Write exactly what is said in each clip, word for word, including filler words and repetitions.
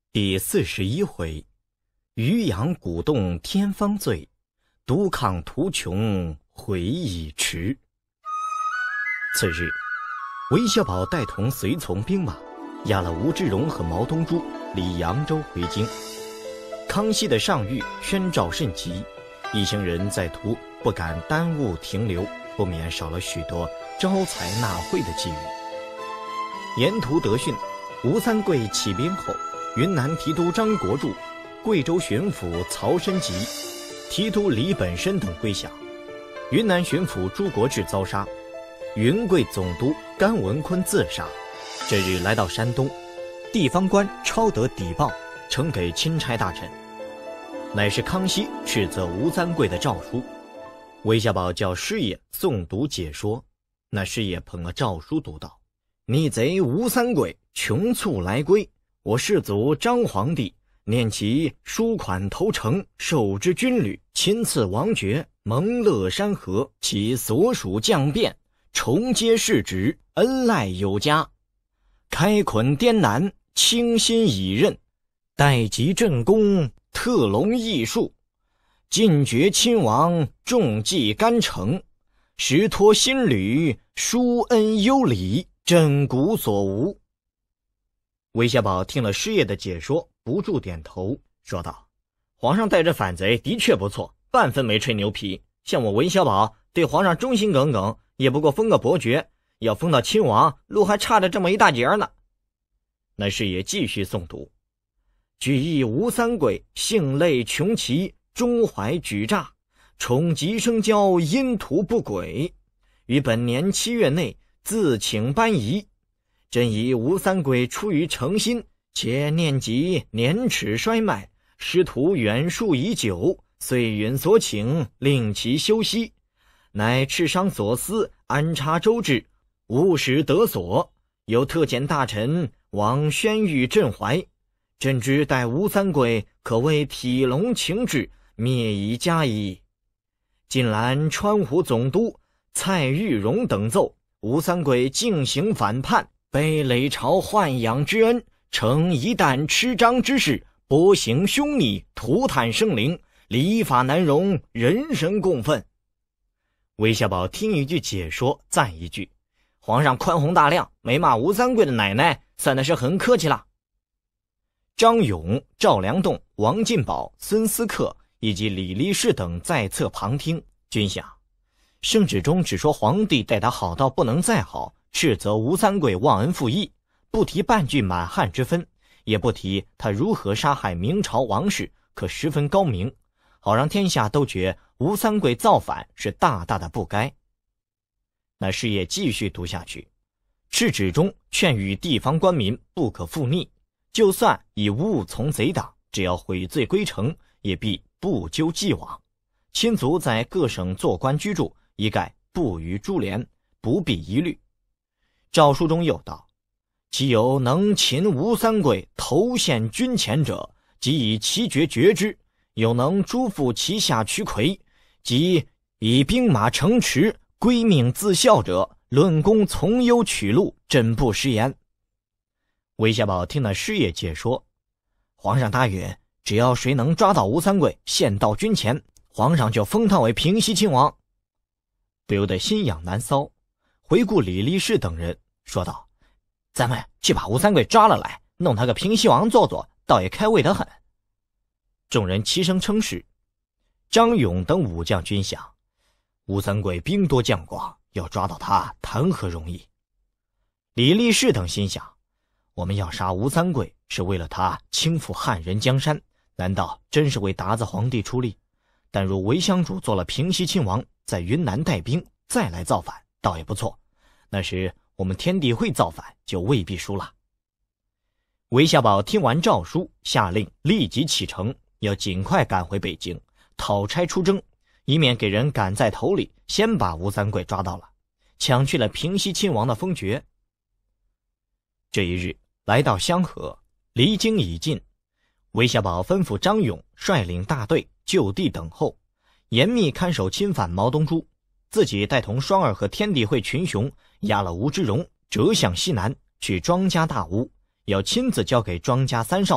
第四十一回，渔阳鼓动天方醉，督亢图穷悔已迟。次日，韦小宝带同随从兵马，押了吴芝荣和毛东珠离扬州回京。康熙的上谕宣诏甚急，一行人在途不敢耽误停留，不免少了许多招财纳贿的机遇。沿途得讯，吴三桂起兵后，云南提督张国柱、贵州巡抚曹申吉、提督李本申等归降，云南巡抚朱国志遭杀，云贵总督甘文坤自杀。这日来到山东，地方官抄得底报，呈给钦差大臣，乃是康熙斥责吴三桂的诏书。韦小宝叫师爷诵读解说，那师爷捧了诏书读道：逆贼吴三桂穷促来归，我世祖张皇帝念其书款投诚，受之军旅，亲赐王爵，蒙乐山河，其所属将变，重接世职，恩赖有加，开垦滇南，倾心以任，待及正宫，特隆艺术，进爵亲王，重记干城，实托新旅，疏恩优礼，枕古所无。韦小宝听了师爷的解说，不住点头，说道：皇上带着反贼的确不错，半分没吹牛皮。像我韦小宝对皇上忠心耿耿，也不过封个伯爵，要封到亲王，路还差着这么一大截呢。那师爷继续诵读：举义吴三桂，性类穷奇，中怀举诈，宠极生骄，阴途不轨，于本年七月内自请班仪。朕以吴三桂出于诚心，且念及年齿衰迈，师徒远戍已久，遂允所请，令其休息，乃赤商所思，安插周至，务使得所。有特遣大臣往宣谕朕怀，朕知待吴三桂可谓体龙情志，灭以加矣。近来川湖总督蔡玉荣等奏，吴三桂竟行反叛，被累朝豢养之恩，成一旦吃张之事，薄行凶逆，涂炭生灵，礼法难容，人神共愤。韦小宝听一句解说，赞一句：皇上宽宏大量，没骂吴三桂的奶奶，算的是很客气了。张勇、赵良栋、王进宝、孙思克以及李立士等在侧旁听，均想圣旨中只说皇帝待他好到不能再好，斥责吴三桂忘恩负义，不提半句满汉之分，也不提他如何杀害明朝王室，可十分高明，好让天下都觉吴三桂造反是大大的不该。那师爷继续读下去，敕旨中劝谕地方官民不可附逆，就算已误从贼党，只要悔罪归城，也必不究既往。亲族在各省做官居住，一概不予株连，不必疑虑。诏书中又道：其有能擒吴三桂头陷军前者，即以其爵绝之；有能诛赴其下驱魁，即以兵马城池，归命自效者，论功从优取禄，朕不食言。韦小宝听了师爷解说，皇上答允，只要谁能抓到吴三桂，献到军前，皇上就封他为平西亲王。不由得心痒难搔，回顾李立士等人，说道：咱们去把吴三桂抓了来，弄他个平西王做做，倒也开胃得很。众人齐声称是。张勇等武将均想，吴三桂兵多将广，要抓到他谈何容易。李立士等心想，我们要杀吴三桂，是为了他倾覆汉人江山，难道真是为达子皇帝出力？但若韦乡主做了平西亲王，在云南带兵再来造反，倒也不错。那时我们天地会造反，就未必输了。韦小宝听完诏书，下令立即启程，要尽快赶回北京，讨差出征，以免给人赶在头里，先把吴三桂抓到了，抢去了平西亲王的封爵。这一日来到香河，离京已近，韦小宝吩咐张勇率领大队就地等候，严密看守侵犯毛东珠，自己带同双儿和天地会群雄押了吴芝荣，折向西南去庄家大屋，要亲自交给庄家三少奶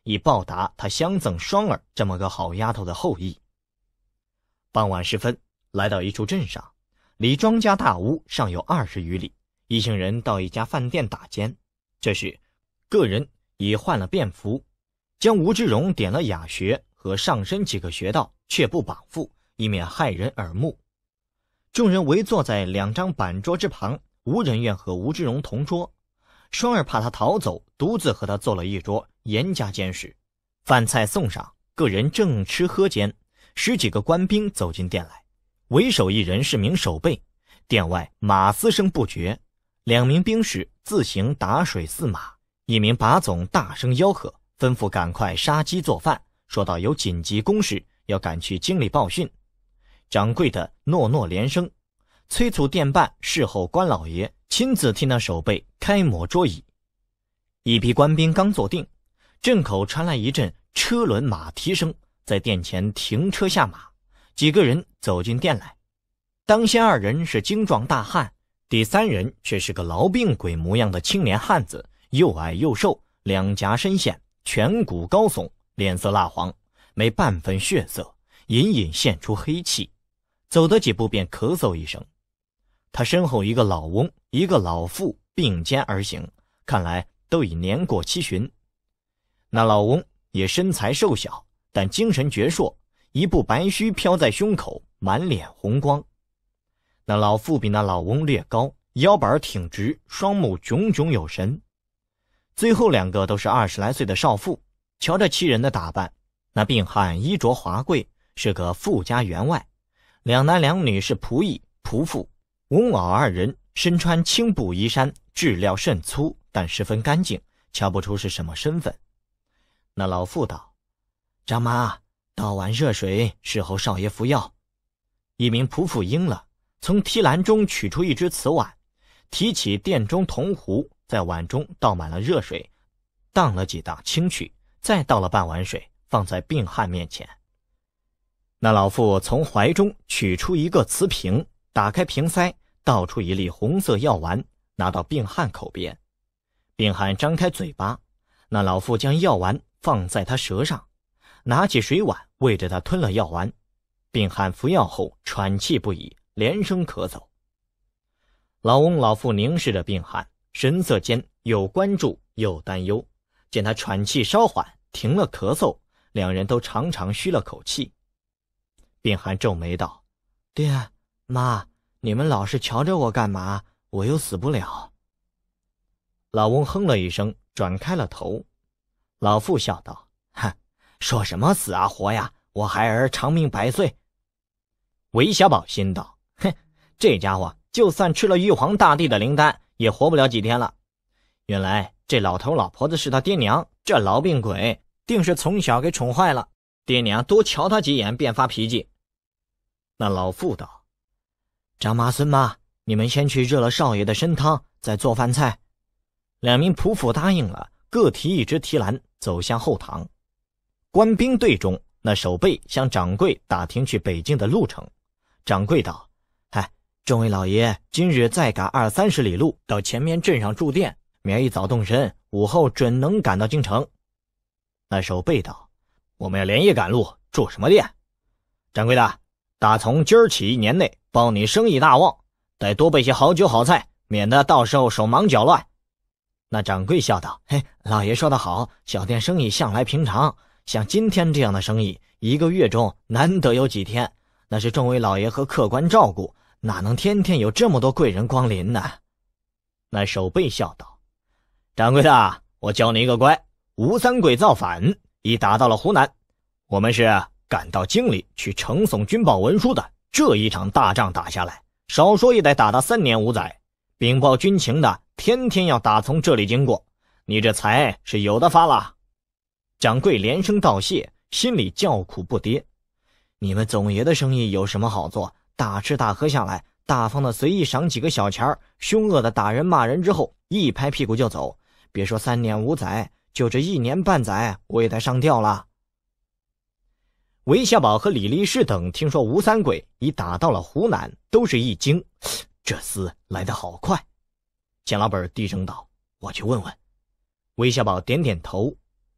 以报答他相赠双儿这么个好丫头的厚意。傍晚时分，来到一处镇上，离庄家大屋尚有二十余里，一行人到一家饭店打尖。这时个人已换了便服，将吴之荣点了雅穴和上身几个穴道，却不绑缚，以免骇人耳目。众人围坐在两张板桌之旁，无人愿和吴之荣同桌。双儿怕他逃走，独自和他坐了一桌，严加监视。饭菜送上，个人正吃喝间，十几个官兵走进店来，为首一人是名守备。店外马嘶声不绝，两名兵士自行打水饲马，一名把总大声吆喝，吩咐赶快杀鸡做饭，说到有紧急公事要赶去京里报讯。掌柜的诺诺连声，催促店办事后官老爷亲自替那守备开抹桌椅。一批官兵刚坐定，镇口传来一阵车轮马蹄声，在店前停车下马，几个人走进店来。当先二人是精壮大汉，第三人却是个痨病鬼模样的青年汉子，又矮又瘦，两颊深陷，颧骨高耸，脸色蜡黄，没半分血色，隐隐现出黑气，走得几步便咳嗽一声。他身后一个老翁一个老妇并肩而行，看来都已年过七旬。那老翁也身材瘦小，但精神矍铄，一部白须飘在胸口，满脸红光。那老妇比那老翁略高，腰板挺直，双目炯炯有神。最后两个都是二十来岁的少妇，瞧着七人的打扮，那病汉衣着华贵，是个富家员外，两男两女是仆役仆妇。翁媪二人身穿青布衣衫，质料甚粗，但十分干净，瞧不出是什么身份。那老妇道：张妈，倒碗热水，侍候少爷服药。一名仆妇应了，从提篮中取出一只瓷碗，提起殿中铜壶，在碗中倒满了热水，荡了几荡清去，再倒了半碗水，放在病汉面前。那老妇从怀中取出一个瓷瓶，打开瓶塞，倒出一粒红色药丸，拿到病汉口边。病汉张开嘴巴，那老妇将药丸放在他舌上，拿起水碗喂着他吞了药丸。病汉服药后喘气不已，连声咳嗽。老翁老妇凝视着病汉，神色间有关注又担忧，见他喘气稍缓，停了咳嗽，两人都长长吁了口气。病汉皱眉道：爹妈，你们老是瞧着我干嘛？我又死不了。老翁哼了一声，转开了头。老妇笑道：哼，说什么死啊活呀，我孩儿长命百岁。韦小宝心道：哼，这家伙就算吃了玉皇大帝的灵丹，也活不了几天了。原来这老头老婆子是他爹娘，这痨病鬼定是从小给宠坏了，爹娘多瞧他几眼便发脾气。那老妇道：张妈孙妈，你们先去热了少爷的参汤，再做饭菜。两名仆妇答应了，各提一只提篮，走向后堂。官兵队中，那守备向掌柜打听去北京的路程。掌柜道：嗨，众位老爷今日再赶二三十里路到前面镇上住店，明儿一早动身，午后准能赶到京城。那守备道：我们要连夜赶路，住什么店？掌柜的，打从今儿起一年内包你生意大旺，得多备些好酒好菜，免得到时候手忙脚乱。那掌柜笑道：嘿，老爷说得好，小店生意向来平常，像今天这样的生意，一个月中难得有几天，那是众位老爷和客官照顾，哪能天天有这么多贵人光临呢？那守备笑道：掌柜的，我教你一个乖，吴三桂造反，已打到了湖南，我们是赶到京里去呈送军报文书的，这一场大仗打下来，少说也得打到三年五载，禀报军情的天天要打从这里经过，你这财是有的发了。掌柜连声道谢，心里叫苦不迭。你们总爷的生意有什么好做？大吃大喝下来，大方的随意赏几个小钱，凶恶的打人骂人之后，一拍屁股就走。别说三年五载，就这一年半载，我也得上吊了。韦小宝和李力士等听说吴三桂已打到了湖南，都是一惊，这厮来得好快。钱老本低声道：我去问问。韦小宝点点头。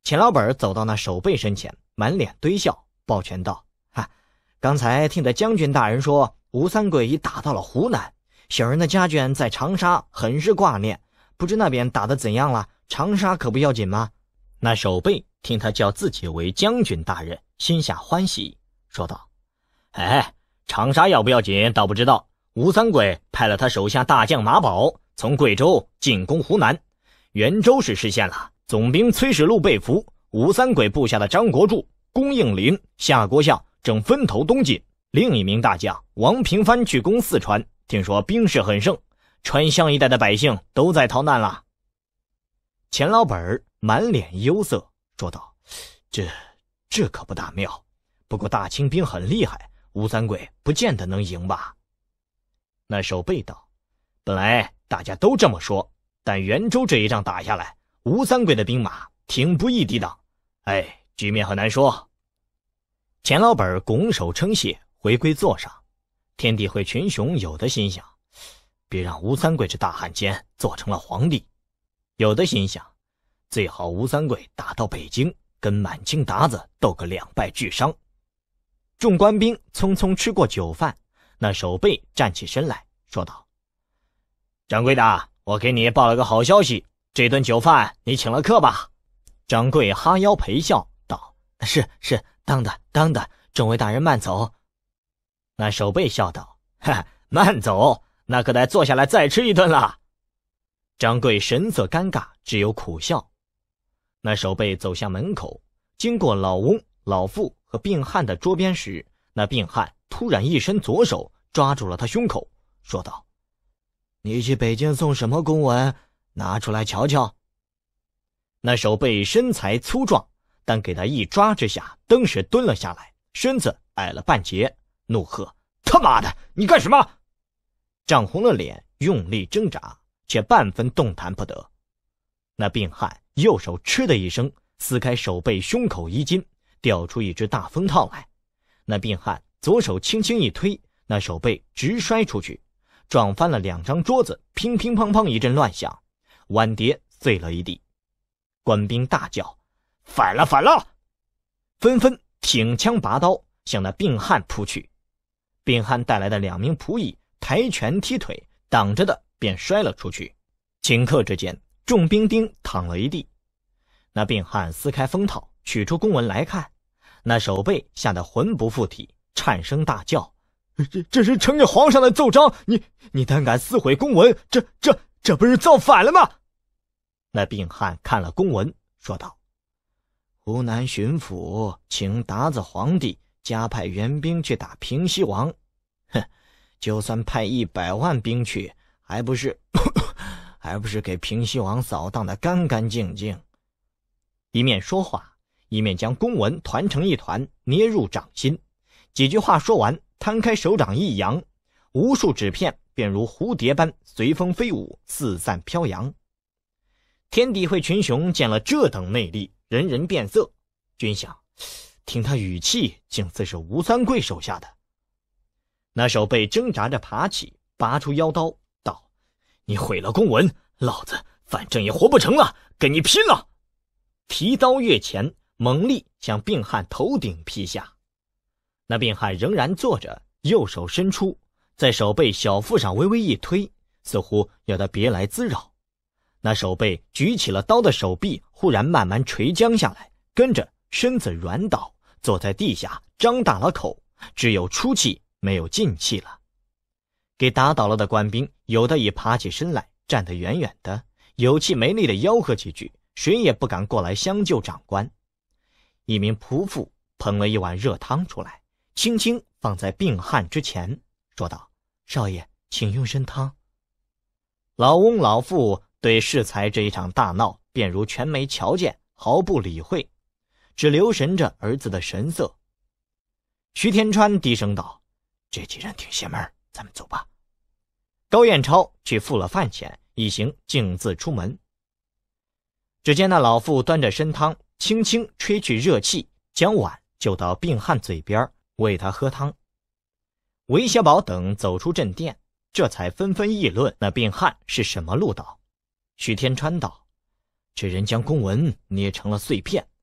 钱老本走到那守备身前，满脸堆笑，抱拳道：哈，刚才听得将军大人说吴三桂已打到了湖南，小人的家眷在长沙很是挂念，不知那边打得怎样了？长沙可不要紧吗？那守备听他叫自己为将军大人，心下欢喜，说道：哎，长沙要不要紧倒不知道，吴三桂派了他手下大将马宝从贵州进攻湖南，袁州市失陷了，总兵崔世禄被俘，吴三桂部下的张国柱、龚应麟、夏国相正分头东进，另一名大将王平藩去攻四川，听说兵势很盛，川湘一带的百姓都在逃难了。钱老本满脸忧色，说道：这这可不大妙，不过大清兵很厉害，吴三桂不见得能赢吧？那守备道：本来大家都这么说，但袁州这一仗打下来，吴三桂的兵马挺不易抵挡，哎，局面很难说。钱老本拱手称谢，回归座上。天地会群雄有的心想，别让吴三桂这大汉奸做成了皇帝；有的心想，最好吴三桂打到北京，跟满清鞑子斗个两败俱伤。众官兵匆匆吃过酒饭，那守备站起身来说道：掌柜的，我给你报了个好消息，这顿酒饭你请了客吧。掌柜哈腰陪笑道：是是，当的当的，众位大人慢走。那守备笑道：哈，慢走，那可得坐下来再吃一顿了。掌柜神色尴尬，只有苦笑。那守备走向门口，经过老翁、老妇和病汉的桌边时，那病汉突然一伸左手抓住了他胸口，说道：你去北京送什么公文？拿出来瞧瞧。那守备身材粗壮，但给他一抓之下，登时蹲了下来，身子矮了半截，怒喝：他妈的，你干什么？涨红了脸，用力挣扎，却半分动弹不得。那病汉右手嗤的一声撕开守备胸口衣襟，掉出一只大风套来。那病汉左手轻轻一推，那守备直摔出去，撞翻了两张桌子，乒乒乓乓一阵乱响，碗碟碎了一地。官兵大叫：反了反了！纷纷挺枪拔刀向那病汉扑去。病汉带来的两名仆役抬拳踢腿，挡着的便摔了出去。顷刻之间，众兵丁躺了一地。那病汉撕开封套，取出公文来看，那守备吓得魂不附体，颤声大叫：这这是呈给皇上的奏章，你你胆敢撕毁公文，这这这不是造反了吗？那病汉看了公文，说道：湖南巡抚请鞑子皇帝加派援兵去打平西王，哼，就算派一百万兵去，还不是还不是给平西王扫荡得干干净净。一面说话，一面将公文团成一团，捏入掌心。几句话说完，摊开手掌一扬，无数纸片便如蝴蝶般随风飞舞，四散飘扬。天地会群雄见了这等内力，人人变色。均想，听他语气，竟似是吴三桂手下的。那守备挣扎着爬起，拔出腰刀，道：你毁了公文，老子反正也活不成了，跟你拼了！提刀跃前，猛力向病汉头顶劈下。那病汉仍然坐着，右手伸出，在手背小腹上微微一推，似乎要他别来滋扰。那手背举起了刀的手臂忽然慢慢垂降下来，跟着身子软倒，坐在地下，张大了口，只有出气没有进气了。给打倒了的官兵，有的已爬起身来，站得远远的，有气没力的吆喝几句，谁也不敢过来相救长官。一名仆妇捧了一碗热汤出来，轻轻放在病汉之前，说道：少爷，请用参汤。老翁老妇对适才这一场大闹便如全没瞧见，毫不理会，只留神着儿子的神色。徐天川低声道：这几人挺邪门，咱们走吧。高彦超去付了饭钱，一行径自出门。只见那老妇端着参汤，轻轻吹去热气，将碗就到病汉嘴边，喂他喝汤。韦小宝等走出镇店，这才纷纷议论那病汉是什么路道。许天川道：这人将公文捏成了碎片，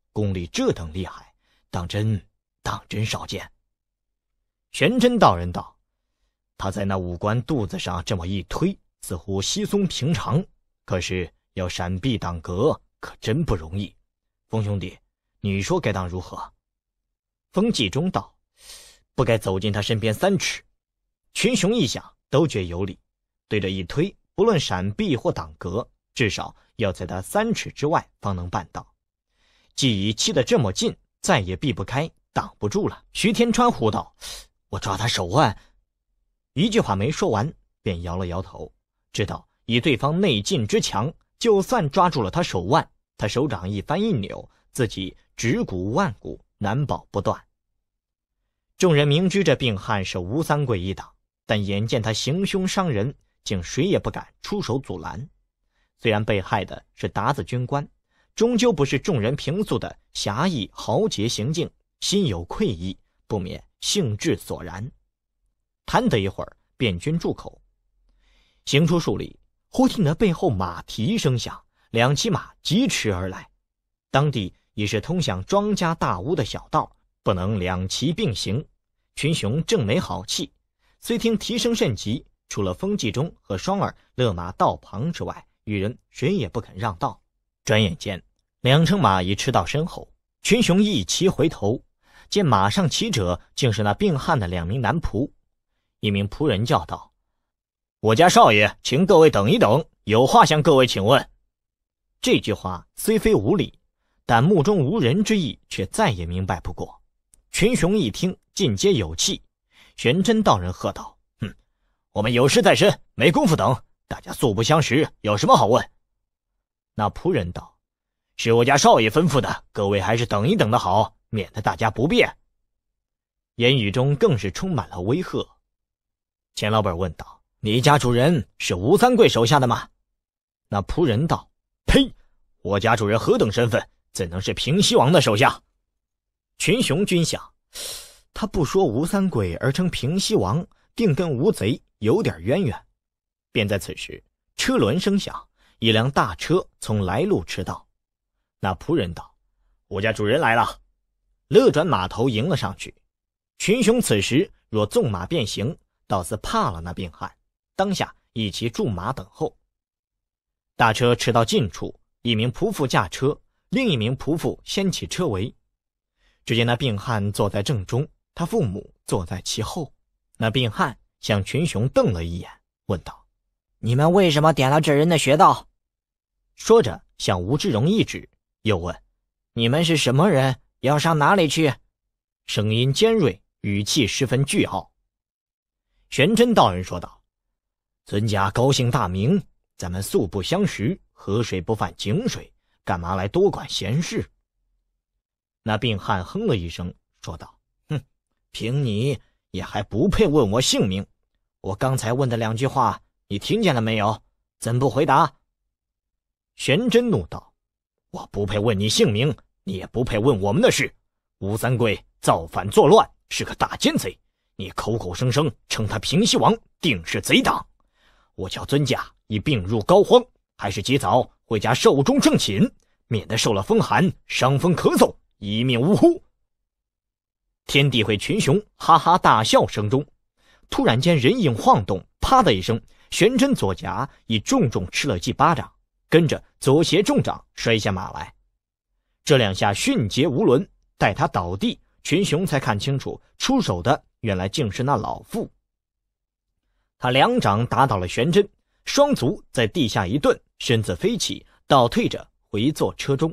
功力这等厉害，当真当真少见。玄真道人道，他在那武官肚子上这么一推，似乎稀松平常，可是要闪避挡格可真不容易。风兄弟，你说该当如何？风纪中道，不该走近他身边三尺。群雄一想，都觉有理，对着一推，不论闪避或挡格，至少要在他三尺之外方能办到。既已欺得这么近，再也避不开，挡不住了。徐天川呼道，我抓他手腕。一句话没说完，便摇了摇头，知道以对方内劲之强，就算抓住了他手腕，他手掌一翻一扭，自己指骨腕骨，难保不断。众人明知这病汉是吴三桂一党，但眼见他行凶伤人，竟谁也不敢出手阻拦。虽然被害的是达子军官，终究不是众人平素的侠义豪杰行径，心有愧意，不免兴致索然。谈得一会儿，便军住口。行出数里，忽听得背后马蹄声响，两骑马疾驰而来。当地已是通向庄家大屋的小道，不能两骑并行。群雄正没好气，虽听蹄声甚急，除了风纪中和双儿勒马道旁之外，与人谁也不肯让道。转眼间，两乘马已驰到身后，群雄一齐回头，见马上骑者竟是那病汉的两名男仆。一名仆人叫道，我家少爷请各位等一等，有话向各位请问。这句话虽非无理，但目中无人之意却再也明白不过。群雄一听，尽皆有气。玄真道人喝道，哼，我们有事在身，没工夫等，大家素不相识，有什么好问？那仆人道，是我家少爷吩咐的，各位还是等一等的好，免得大家不便。言语中更是充满了威吓。钱老板问道，你家主人是吴三桂手下的吗？那仆人道，呸，我家主人何等身份，怎能是平西王的手下？群雄均想，他不说吴三桂而称平西王，定跟吴贼有点渊源。便在此时，车轮声响，一辆大车从来路驰到。那仆人道，我家主人来了。勒转马头迎了上去。群雄此时若纵马便行，倒似怕了那病汉，当下一齐驻马等候。大车驰到近处，一名仆妇驾车，另一名仆妇掀起车围。只见那病汉坐在正中，他父母坐在其后。那病汉向群雄瞪了一眼，问道，你们为什么点了这人的穴道？说着向吴志荣一指，又问，你们是什么人，要上哪里去？声音尖锐，语气十分倨傲。玄真道人说道，尊家高姓大名，咱们素不相识，河水不犯井水，干嘛来多管闲事？那病汉哼了一声，说道，哼，凭你也还不配问我姓名，我刚才问的两句话你听见了没有？怎不回答？玄真怒道，我不配问你姓名，你也不配问我们的事。吴三桂造反作乱，是个大奸贼，你口口声声称他平西王，定是贼党。我叫尊驾已病入膏肓，还是及早回家寿终正寝，免得受了风寒，伤风咳嗽，一命呜呼。天地会群雄哈哈大笑声中，突然间人影晃动，啪的一声，玄真左颊已重重吃了几巴掌，跟着左斜重掌摔下马来。这两下迅捷无伦，待他倒地，群雄才看清楚，出手的原来竟是那老妇。他两掌打倒了玄真，双足在地下一顿，身子飞起，倒退着回坐车中。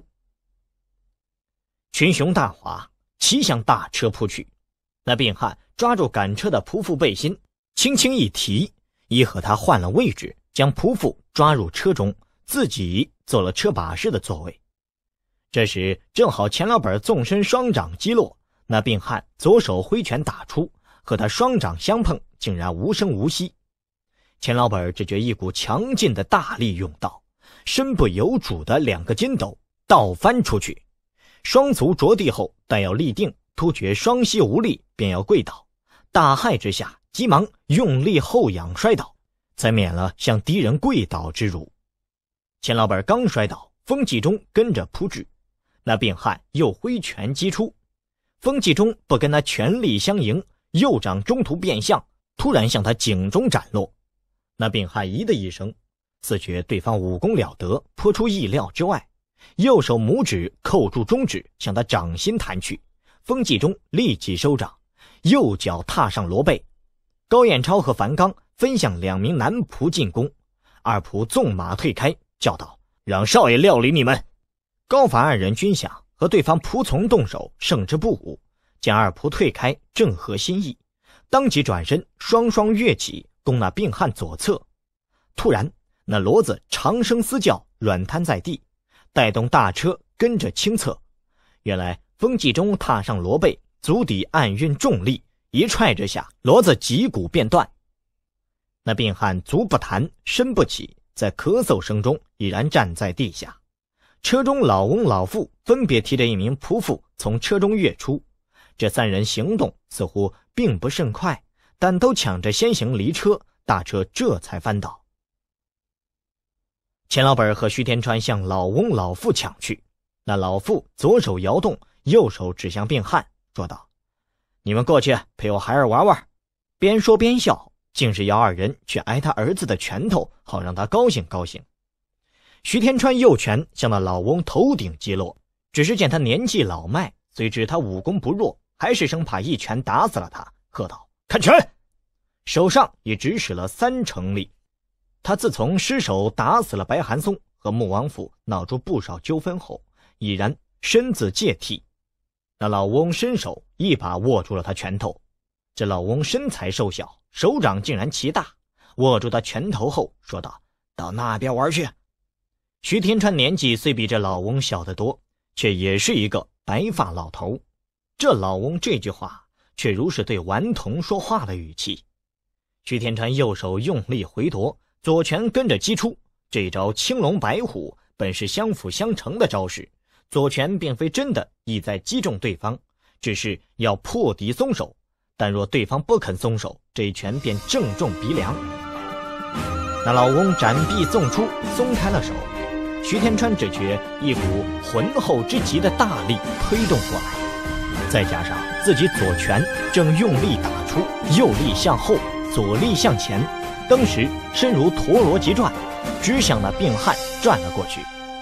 群雄大哗，齐向大车扑去。那病汉抓住赶车的仆妇背心，轻轻一提，已和他换了位置，将仆妇抓入车中，自己做了车把式的座位。这时正好钱老板纵身双掌击落，那病汉左手挥拳打出，和他双掌相碰，竟然无声无息。钱老板只觉一股强劲的大力涌到，身不由主的两个筋斗倒翻出去，双足着地后但要立定，突觉双膝无力，便要跪倒。大骇之下，急忙用力后仰摔倒，才免了向敌人跪倒之辱。钱老板刚摔倒，风纪中跟着扑至， 那病汉又挥拳击出，风纪中不跟他全力相迎，右掌中途变向，突然向他颈中斩落。那病汉咦的一声，自觉对方武功了得，颇出意料之外，右手拇指扣住中指，向他掌心弹去。风纪中立即收掌，右脚踏上罗背。高彦超和樊纲分向两名男仆进攻，二仆纵马退开，叫道：让少爷料理你们。高樊二人均想和对方仆从动手，胜之不武，见二仆退开，正合心意，当即转身双双跃起，攻那病汉左侧。突然那骡子长声嘶叫，软瘫在地，带动大车跟着倾侧。原来风纪中踏上骡背，足底暗运重力，一踹之下，骡子脊骨便断。那病汉足不弹，身不起，在咳嗽声中已然站在地下。车中老翁老妇分别提着一名仆妇从车中跃出，这三人行动似乎并不甚快，但都抢着先行离车，大车这才翻倒。钱老本和徐天川向老翁老妇抢去，那老妇左手摇动，右手指向病汉，说道：你们过去陪我孩儿玩玩。边说边笑，竟是要二人去挨他儿子的拳头，好让他高兴高兴。徐天川右拳向那老翁头顶击落，只是见他年纪老迈，虽知他武功不弱，还是生怕一拳打死了他，喝道：看拳！手上也只使了三成力。他自从失手打死了白寒松，和穆王府闹出不少纠纷后，已然身自戒惕。那老翁伸手一把握住了他拳头，这老翁身材瘦小，手掌竟然奇大，握住他拳头后说道：到那边玩去。徐天川年纪虽比这老翁小得多，却也是一个白发老头。这老翁这句话却如是对顽童说话的语气。徐天川右手用力回夺，左拳跟着击出，这招青龙白虎本是相辅相成的招式，左拳并非真的意在击中对方，只是要破敌松手，但若对方不肯松手，这一拳便正中鼻梁。那老翁斩臂纵出，松开了手，徐天川只觉一股浑厚之极的大力推动过来，再加上自己左拳正用力打出，右力向后，左力向前，当时身如陀螺急转，直向那病汉转了过去。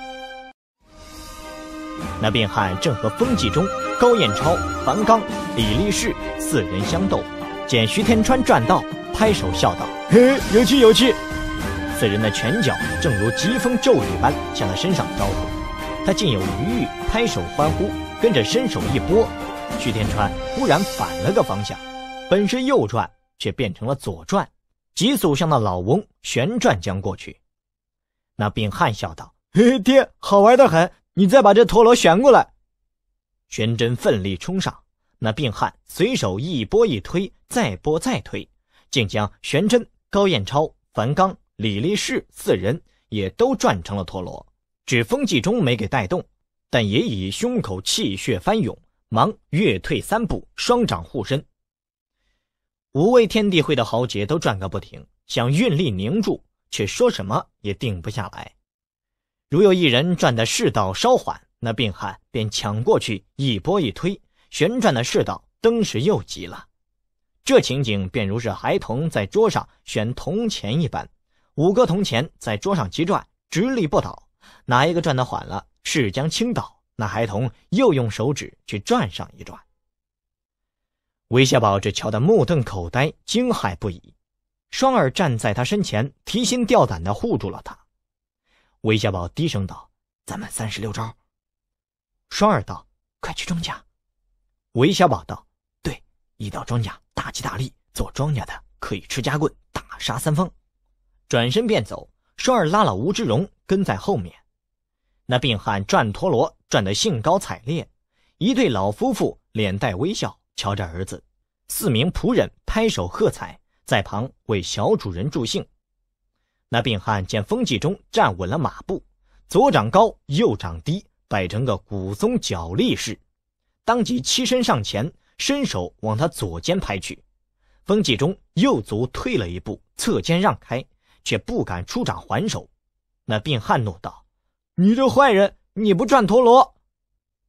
那病汉正和风纪中、高彦超、樊纲、李立士四人相斗，见徐天川转到，拍手笑道：嘿，有趣有趣。四人的拳脚正如疾风骤雨般向他身上招呼，他竟有余裕拍手欢呼，跟着伸手一拨，徐天川忽然反了个方向，本是右转，却变成了左转，急速向那老翁旋转将过去。那病汉笑道：嘿，爹，好玩得很，你再把这陀螺旋过来。玄真奋力冲上，那病汉随手一拨一推，再拨再推，竟将玄真、高彦超、樊纲、李立士四人也都转成了陀螺，只风纪中没给带动，但也以胸口气血翻涌，忙跃退三步，双掌护身。五位天地会的豪杰都转个不停，想运力凝住，却说什么也定不下来。如有一人转的势道稍缓，那病汉便抢过去一拨一推，旋转的势道登时又急了。这情景便如是孩童在桌上选铜钱一般，五个铜钱在桌上急转，直立不倒，哪一个转得缓了，势将倾倒，那孩童又用手指去转上一转。韦小宝只瞧得目瞪口呆，惊骇不已。双儿站在他身前，提心吊胆地护住了他。韦小宝低声道：咱们三十六招。双儿道：快去庄稼。韦小宝道：对，一到庄稼大吉大利，做庄稼的可以吃夹棍，大杀三方。转身便走，双儿拉了吴之荣跟在后面。那病汉转陀螺转得兴高采烈，一对老夫妇脸带微笑瞧着儿子，四名仆人拍手喝彩，在旁为小主人助兴。那病汉见风纪中站稳了马步，左掌高右掌低，摆成个古松角力式，当即欺身上前，伸手往他左肩拍去。风纪中右足退了一步，侧肩让开，却不敢出掌还手。那病汉怒道：你这坏人，你不转陀螺！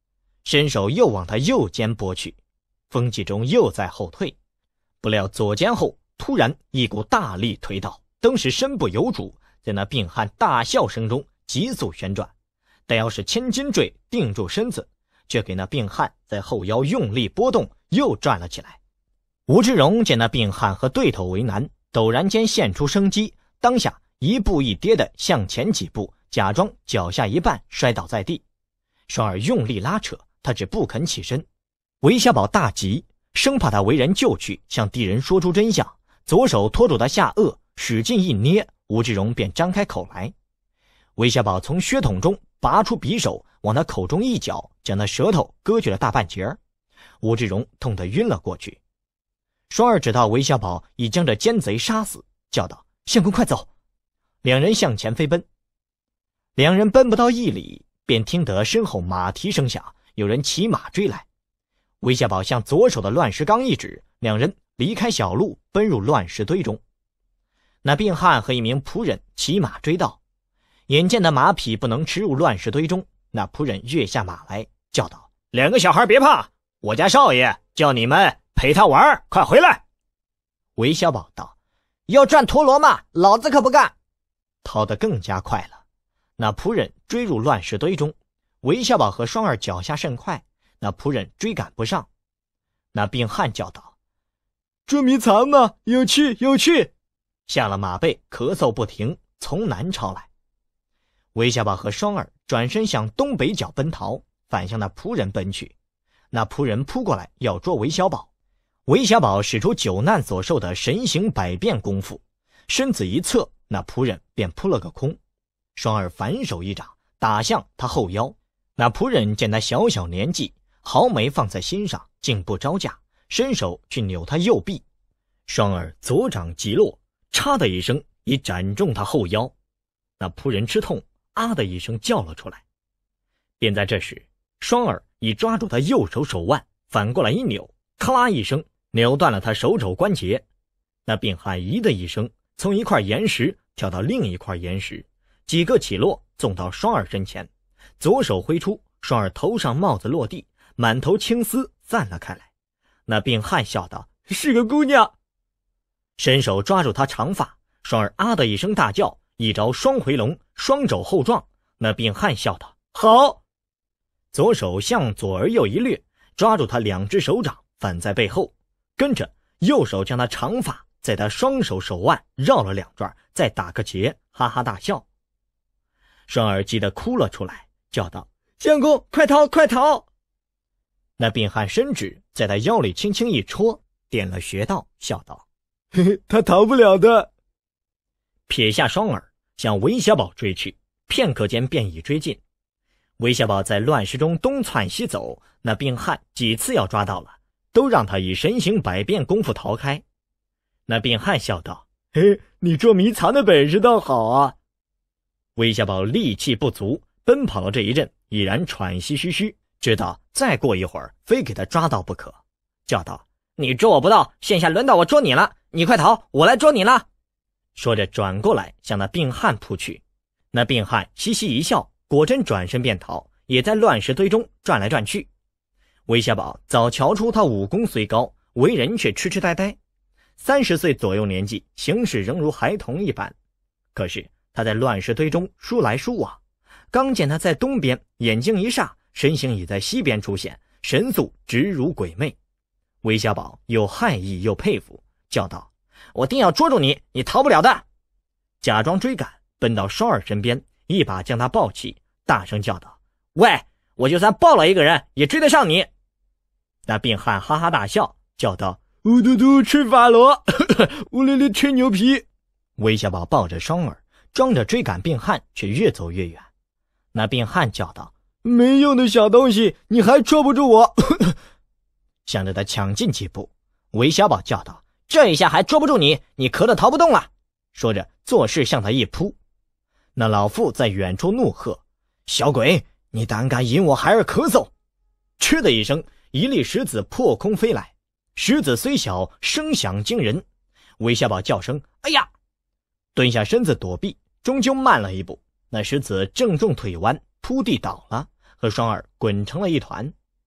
伸手又往他右肩拨去，风气中又在后退，不料左肩后突然一股大力推到，登时身不由主，在那病汉大笑声中急速旋转，但要是千斤坠定住身子，却给那病汉在后腰用力拨动，又转了起来。吴志荣见那病汉和对头为难，陡然间现出生机，当下一步一跌的向前几步，假装脚下一绊摔倒在地。双儿用力拉扯，他只不肯起身。韦小宝大急，生怕他为人救去，向敌人说出真相，左手托住他下颚，使劲一捏，吴志荣便张开口来。韦小宝从靴筒中拔出匕首，往他口中一搅，将他舌头割去了大半截。吴志荣痛得晕了过去。双儿知道韦小宝已将这奸贼杀死，叫道：相公快走！两人向前飞奔。两人奔不到一里，便听得身后马蹄声响，有人骑马追来。韦小宝向左手的乱石缸一指，两人离开小路，奔入乱石堆中。那病汉和一名仆人骑马追到，眼见的马匹不能驰入乱石堆中，那仆人跃下马来，叫道：两个小孩别怕，我家少爷叫你们陪他玩，快回来！韦小宝道：要转陀螺嘛，老子可不干！逃得更加快了。那仆人追入乱石堆中，韦小宝和双儿脚下甚快，那仆人追赶不上。那病汉叫道：捉迷藏嘛，有趣有趣！下了马背，咳嗽不停，从南抄来。韦小宝和双儿转身向东北角奔逃，反向那仆人奔去。那仆人扑过来要捉韦小宝，韦小宝使出九难所授的神行百变功夫，身子一侧，那仆人便扑了个空。双儿反手一掌打向他后腰，那仆人见他小小年纪，毫没放在心上，竟不招架，伸手去扭他右臂。双儿左掌击落，嚓的一声已斩中他后腰。那仆人吃痛，啊的一声叫了出来。便在这时，双儿已抓住他右手手腕，反过来一扭，咔啦一声扭断了他手肘关节。那病汉咦的一声，从一块岩石跳到另一块岩石，几个起落纵到双儿身前，左手挥出，双儿头上帽子落地，满头青丝散了开来。那病汉笑道：是个姑娘！伸手抓住他长发，双儿啊的一声大叫，一招双回龙，双肘后撞。那病汉笑道：好！左手向左而右一掠，抓住他两只手掌，反在背后，跟着右手将他长发在他双手手腕绕了两转，再打个结，哈哈大笑。双儿急得哭了出来，叫道：相公快逃快逃！那病汉伸指在他腰里轻轻一戳，点了穴道，笑道：嘿嘿，他逃不了的。撇下双儿向韦小宝追去，片刻间便已追近。韦小宝在乱石中东窜西走，那病汉几次要抓到了，都让他以神行百变功夫逃开。那病汉笑道：嘿，你捉迷藏的本事倒好啊！韦小宝力气不足，奔跑了这一阵，已然喘息吁吁，知道再过一会儿非给他抓到不可，叫道：你捉我不到，现下轮到我捉你了，你快逃，我来捉你了！说着转过来向那病汉扑去。那病汉嘻嘻一笑，果真转身便逃，也在乱石堆中转来转去。韦小宝早瞧出他武功虽高，为人却痴痴呆呆，三十岁左右年纪，行事仍如孩童一般。可是他在乱石堆中梳来梳往，刚见他在东边，眼睛一霎，身形已在西边出现，神速直如鬼魅。韦小宝又骇异又佩服，叫道：我定要捉住你，你逃不了的！假装追赶，奔到双儿身边，一把将他抱起，大声叫道：喂，我就算抱了一个人也追得上你！那病汉哈哈大笑，叫道：乌嘟嘟吃法罗，乌哩哩吹牛皮！韦小宝抱着双儿，装着追赶病汉，却越走越远。那病汉叫道：没用的小东西，你还捉不住我！向着他抢进几步，韦小宝叫道：这一下还捉不住你，你咳得逃不动了！说着做事向他一扑。那老妇在远处怒喝：小鬼，你胆敢引我孩儿咳嗽！嗤的一声，一粒石子破空飞来，石子虽小，声响惊人。韦小宝叫声哎呀，蹲下身子躲避，终究慢了一步，那石子正中腿弯，扑地倒了，和双儿滚成了一团。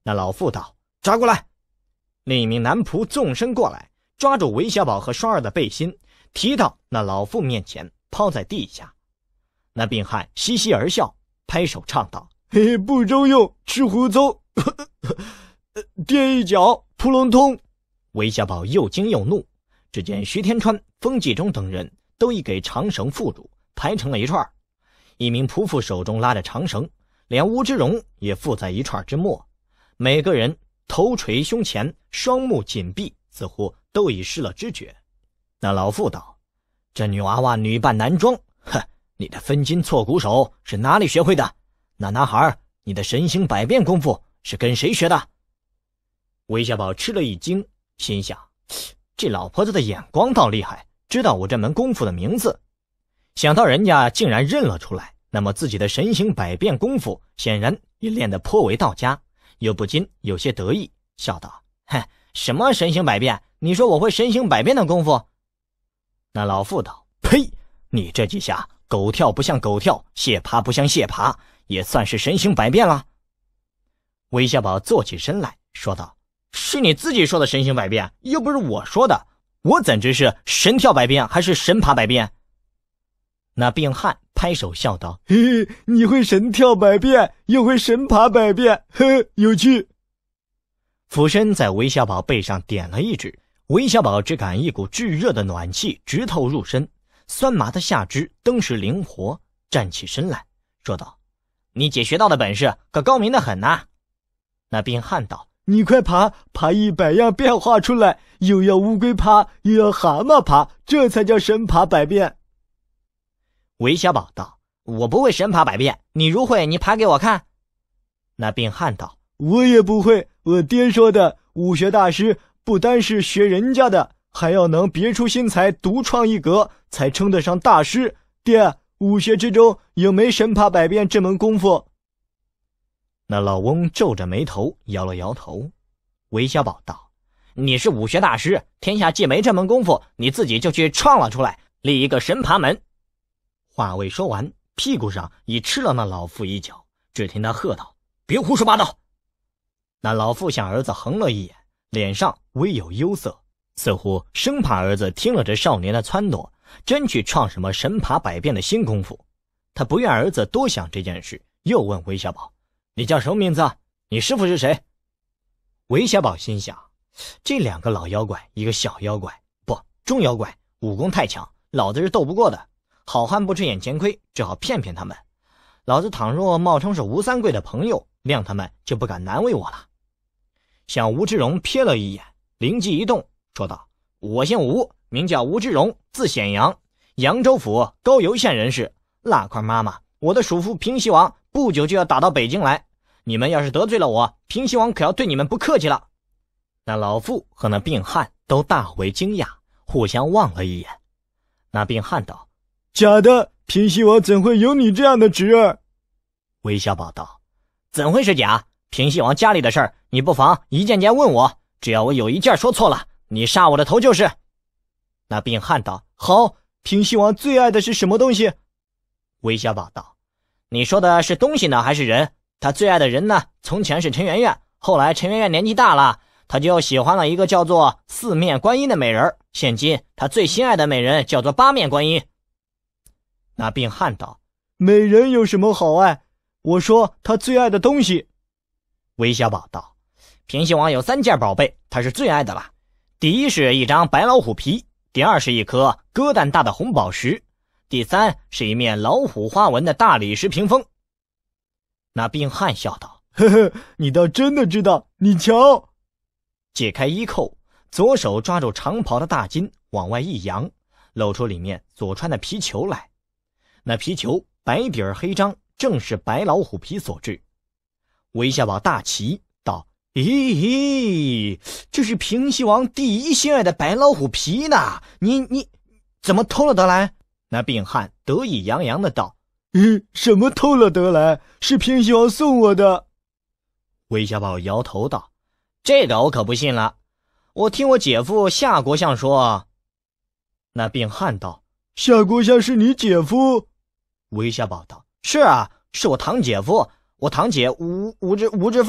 那老妇道：抓过来。另一名男仆纵身过来，抓住韦小宝和双儿的背心，提到那老妇面前，抛在地下。那病汉嘻嘻而笑，拍手唱道：嘿，不中用，吃胡诌，跌一脚，扑隆通。韦小宝又惊又怒，只见徐天川、封继忠等人都已给长绳缚住，排成了一串。一名仆妇手中拉着长绳，连吴之荣也附在一串之末，每个人头垂胸前，双目紧闭，似乎都已失了知觉。那老妇道：这女娃娃女扮男装，哼，你的分筋错骨手是哪里学会的？那男孩，你的神行百变功夫是跟谁学的？韦小宝吃了一惊，心想，这老婆子的眼光倒厉害，知道我这门功夫的名字。想到人家竟然认了出来，那么自己的神行百变功夫显然也练得颇为到家，又不禁有些得意，笑道：哼，什么神行百变？你说我会神行百变的功夫？那老妇道：呸，你这几下狗跳不像狗跳，蟹爬不像蟹爬，也算是神行百变了。韦小宝坐起身来说道：是你自己说的神行百变，又不是我说的，我怎知是神跳百变还是神爬百变？那病汉拍手笑道：嘿，你会神跳百变，又会神爬百变，呵，有趣。俯身在韦小宝背上点了一指，韦小宝只感一股炙热的暖气直透入身，酸麻的下肢登时灵活，站起身来说道：你姐学到的本事可高明得很呐。那病汉道：你快爬，爬一百样变化出来，又要乌龟爬，又要蛤蟆爬，这才叫神爬百变。韦小宝道：我不会神爬百变，你如会，你爬给我看。那病汉道：我也不会，我爹说的，武学大师不单是学人家的，还要能别出心裁，独创一格，才称得上大师。爹，武学之中有没神爬百变这门功夫？那老翁皱着眉头摇了摇头。韦小宝道：你是武学大师，天下既没这门功夫，你自己就去创了出来，立一个神爬门。话未说完，屁股上已吃了那老妇一脚，只听他喝道：别胡说八道。那老妇向儿子横了一眼，脸上微有忧色，似乎生怕儿子听了这少年的撺掇，真去创什么神爬百变的新功夫。他不愿儿子多想这件事，又问韦小宝：你叫什么名字？你师父是谁？韦小宝心想，这两个老妖怪，一个小妖怪，不，中妖怪，武功太强，老子是斗不过的。好汉不吃眼前亏，只好骗骗他们。老子倘若冒充是吴三桂的朋友，谅他们就不敢难为我了。向吴之荣瞥了一眼，灵机一动，说道：我姓吴，名叫吴之荣，字显阳，扬州府高邮县人士。那块妈妈，我的叔父平西王不久就要打到北京来，你们要是得罪了我，平西王可要对你们不客气了。那老妇和那病汉都大为惊讶，互相望了一眼。那病汉道：假的，平西王怎会有你这样的侄儿？韦小宝道：怎会是假？平西王家里的事儿，你不妨一件件问我，只要我有一件说错了，你杀我的头就是。那病汉道：好，平西王最爱的是什么东西？韦小宝道：你说的是东西呢，还是人？他最爱的人呢，从前是陈圆圆，后来陈圆圆年纪大了，他就喜欢了一个叫做四面观音的美人，现今他最心爱的美人叫做八面观音。那病汉道：美人有什么好爱？我说他最爱的东西。韦小宝道：平西王有三件宝贝，他是最爱的了。第一是一张白老虎皮，第二是一颗鸽蛋大的红宝石，第三是一面老虎花纹的大理石屏风。那病汉笑道：呵呵，你倒真的知道，你瞧。解开衣扣，左手抓住长袍的大襟往外一扬，露出里面所穿的皮球来。那皮球白底儿黑章，正是白老虎皮所制。韦小宝大奇道：咦咦，这是平西王第一心爱的白老虎皮呢，你你怎么偷了得来？那病汉得意洋洋的道：嗯，什么偷了得来？是平西王送我的。韦小宝摇头道：这个我可不信了，我听我姐夫夏国相说。那病汉道：夏国相是你姐夫？韦小宝道：是啊，是我堂姐夫，我堂姐吴吴之吴之芳，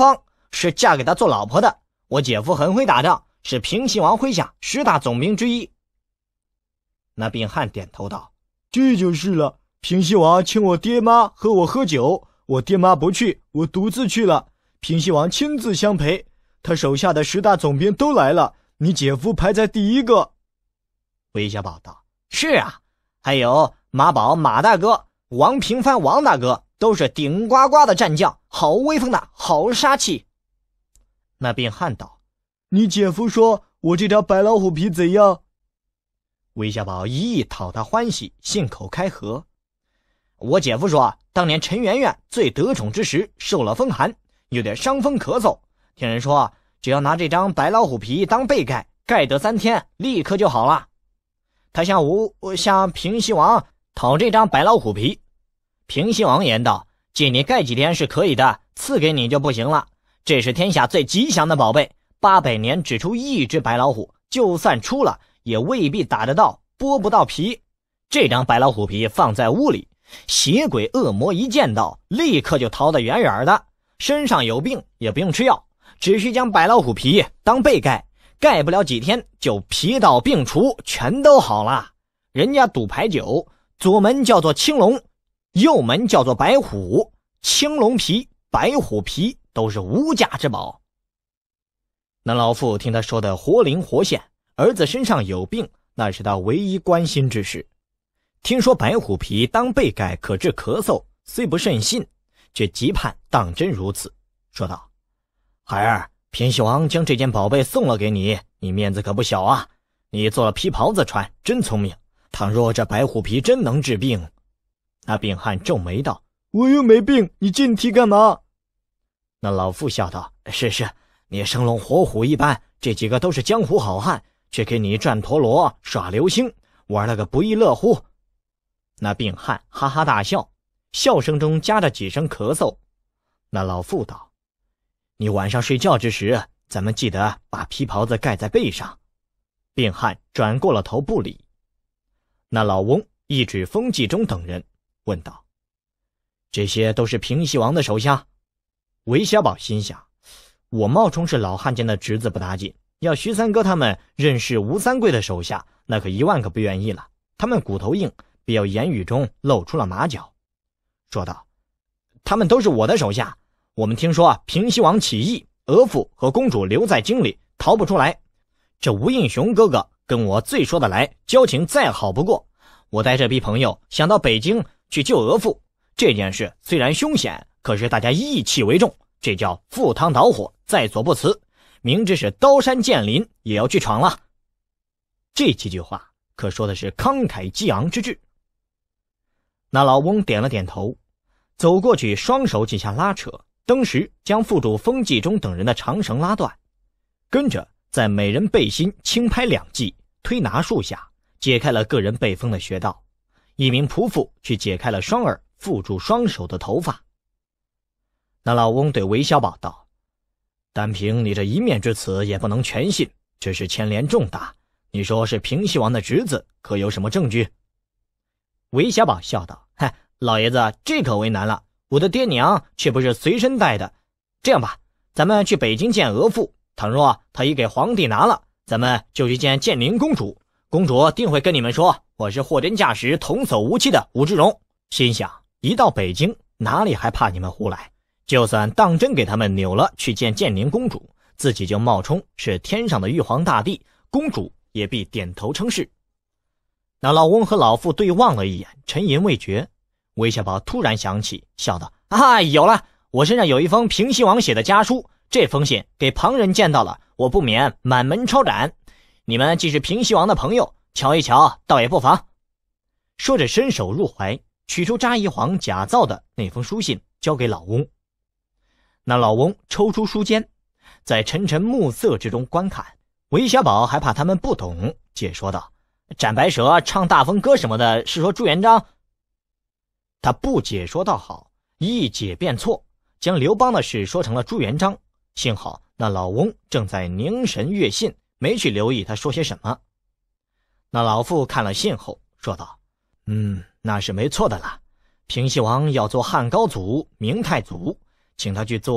是嫁给他做老婆的。我姐夫很会打仗，是平西王麾下十大总兵之一。 那病汉点头道： 这就是了，平西王请我爹妈和我喝酒，我爹妈不去，我独自去了，平西王亲自相陪，他手下的十大总兵都来了，你姐夫排在第一个。 韦小宝道： 是啊，还有马宝马大哥、王平藩王大哥，都是顶呱呱的战将，好威风的，好杀气。 那病汉道： 你姐夫说我这条白老虎皮怎样？ 韦小宝一意讨他欢喜，信口开河： 我姐夫说，当年陈圆圆最得宠之时受了风寒，有点伤风咳嗽，听人说只要拿这张白老虎皮当被盖，盖得三天立刻就好了。他向吴向平西王讨这张白老虎皮，平西王言道：借你盖几天是可以的，赐给你就不行了。这是天下最吉祥的宝贝，八百年只出一只白老虎，就算出了也未必打得到，剥不到皮。这张白老虎皮放在屋里，邪鬼恶魔一见到，立刻就逃得远远的，身上有病也不用吃药，只需将白老虎皮当被盖，盖不了几天就皮到病除，全都好了。人家赌牌九，左门叫做青龙，右门叫做白虎，青龙皮、白虎皮都是无价之宝。 那老妇听他说的活灵活现，儿子身上有病，那是他唯一关心之事。听说白虎皮当被盖可治咳嗽，虽不甚信，却极盼当真如此，说道：孩儿，平西王将这件宝贝送了给你，你面子可不小啊，你做了皮袍子穿，真聪明。倘若这白虎皮真能治病……那病汉皱眉道： 我又没病，你进题干嘛？ 那老妇笑道：是是，你生龙活虎一般，这几个都是江湖好汉，却给你转陀螺耍流星，玩了个不亦乐乎。那病汉哈哈大笑，笑声中夹着几声咳嗽。那老妇道：你晚上睡觉之时，咱们记得把皮袍子盖在背上。病汉转过了头不理。那老翁一指风纪中等人，问道：这些都是平西王的手下？韦小宝心想，我冒充是老汉奸的侄子不打紧，要徐三哥他们认识吴三桂的手下，那可一万个不愿意了。他们骨头硬，必要言语中露出了马脚，说道：他们都是我的手下，我们听说平西王起义，额驸和公主留在京里，逃不出来。这吴应熊哥哥跟我最说得来，交情再好不过。我带这批朋友想到北京去救额驸，这件事虽然凶险，可是大家义气为重，这叫赴汤蹈火，在所不辞。明知是刀山剑林，也要去闯了。这几句话可说的是慷慨激昂之至。那老翁点了点头，走过去，双手几下拉扯，登时将附住风纪中等人的长绳拉断，跟着在每人背心轻拍两记，推拿数下，解开了个人被封的穴道。一名仆妇去解开了双耳附住双手的头发。那老翁对韦小宝道：单凭你这一面之词也不能全信，这是牵连重大，你说是平西王的侄子，可有什么证据？韦小宝笑道：嗨，老爷子这可为难了，我的爹娘却不是随身带的。这样吧，咱们去北京见额驸，倘若他已给皇帝拿了，咱们就去见建宁公主，公主定会跟你们说我是货真价实童叟无欺的武志荣。心想一到北京，哪里还怕你们胡来，就算当真给他们扭了去见建宁公主，自己就冒充是天上的玉皇大帝，公主也必点头称是。那老翁和老妇对望了一眼，沉吟未决。韦小宝突然想起，笑道：啊，有了，我身上有一封平西王写的家书，这封信给旁人见到了，我不免满门抄斩。你们既是平西王的朋友，瞧一瞧倒也不妨。说着伸手入怀，取出扎一黄假造的那封书信，交给老翁。那老翁抽出书笺，在沉沉暮色之中观看。韦小宝还怕他们不懂，解说道：斩白蛇唱大风歌什么的，是说朱元璋。他不解说倒好，一解便错，将刘邦的事说成了朱元璋。幸好那老翁正在凝神阅信，没去留意他说些什么。那老妇看了信后说道：嗯，那是没错的了。平西王要做汉高祖、明太祖，请他去做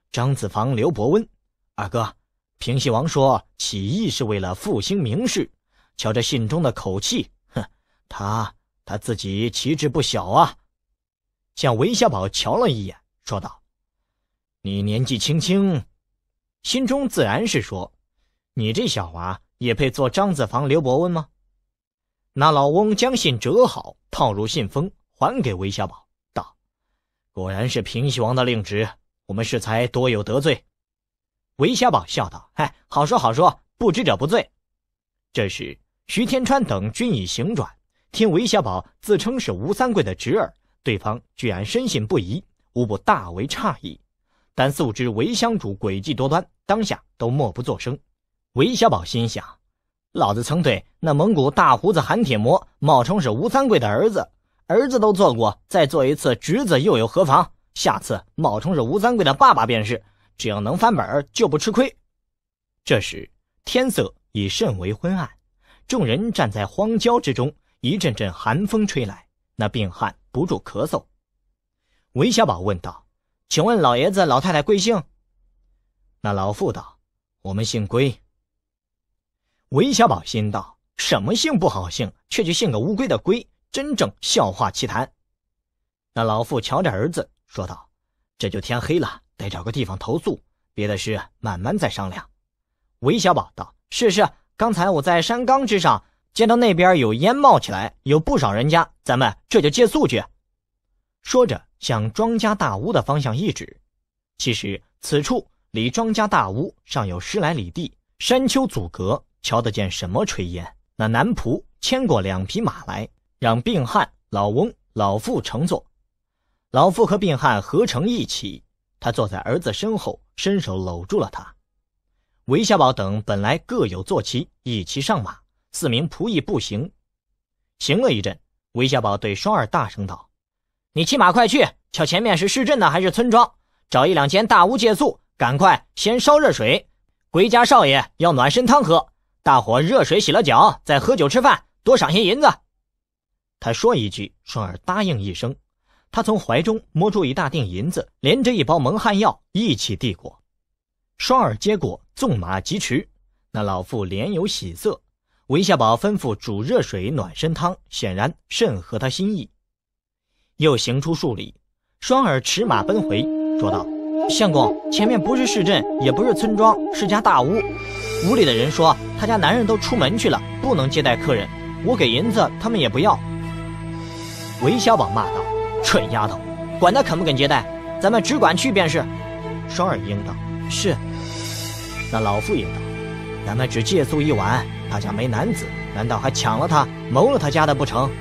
张子房、刘伯温：“二哥，平西王说起义是为了复兴名士，瞧这信中的口气，哼，他他自己旗帜不小啊。”向韦小宝瞧了一眼，说道：“你年纪轻轻。”心中自然是说：“你这小娃也配做张子房、刘伯温吗？”那老翁将信折好，套入信封，还给韦小宝，道：“果然是平西王的令旨，我们适才多有得罪。”韦小宝笑道：“嗨，好说好说，不知者不罪。”这时徐天川等均已行转，听韦小宝自称是吴三桂的侄儿，对方居然深信不疑，无不大为诧异。但素知韦乡主诡计多端，当下都默不作声。韦小宝心想，老子曾对那蒙古大胡子韩铁魔冒充是吴三桂的儿子，儿子都做过，再做一次侄子又有何妨？下次冒充是吴三桂的爸爸便是，只要能翻本就不吃亏。这时天色已甚为昏暗，众人站在荒郊之中，一阵阵寒风吹来，那病汉不住咳嗽。韦小宝问道：“请问老爷子老太太贵姓？”那老妇道：“我们姓归。”韦小宝心道：什么姓不好姓，却去姓个乌龟的龟，真正笑话奇谈。那老妇瞧着儿子说道：“这就天黑了，得找个地方投宿，别的事慢慢再商量。”韦小宝道：“是是，刚才我在山岗之上见到那边有烟冒起来，有不少人家，咱们这就借宿去。”说着向庄家大屋的方向一指。其实此处离庄家大屋尚有十来里地，山丘阻隔，瞧得见什么炊烟。那男仆牵过两匹马来，让病汉、老翁、老妇乘坐。老妇和病汉合成一起，他坐在儿子身后，伸手搂住了他。韦小宝等本来各有坐骑，一齐上马，四名仆役步行。行了一阵，韦小宝对双儿大声道：“你骑马快去，瞧前面是市镇呢还是村庄，找一两间大屋借宿，赶快先烧热水，归家少爷要暖身汤喝，大伙热水洗了脚，再喝酒吃饭，多赏些银子。”他说一句，双儿答应一声。他从怀中摸出一大锭银子，连着一包蒙汗药一起递过。双儿接过，纵马疾驰。那老妇脸有喜色，韦小宝吩咐煮热水暖身汤，显然甚合他心意。又行出数里，双儿驰马奔回，说道：“相公，前面不是市镇，也不是村庄，是家大屋。屋里的人说他家男人都出门去了，不能接待客人，我给银子他们也不要。”韦小宝骂道：“蠢丫头，管他肯不肯接待，咱们只管去便是。”双儿应道：“是。”那老妇也道：“咱们只借宿一晚，他家没男子，难道还抢了他，谋了他家的不成？”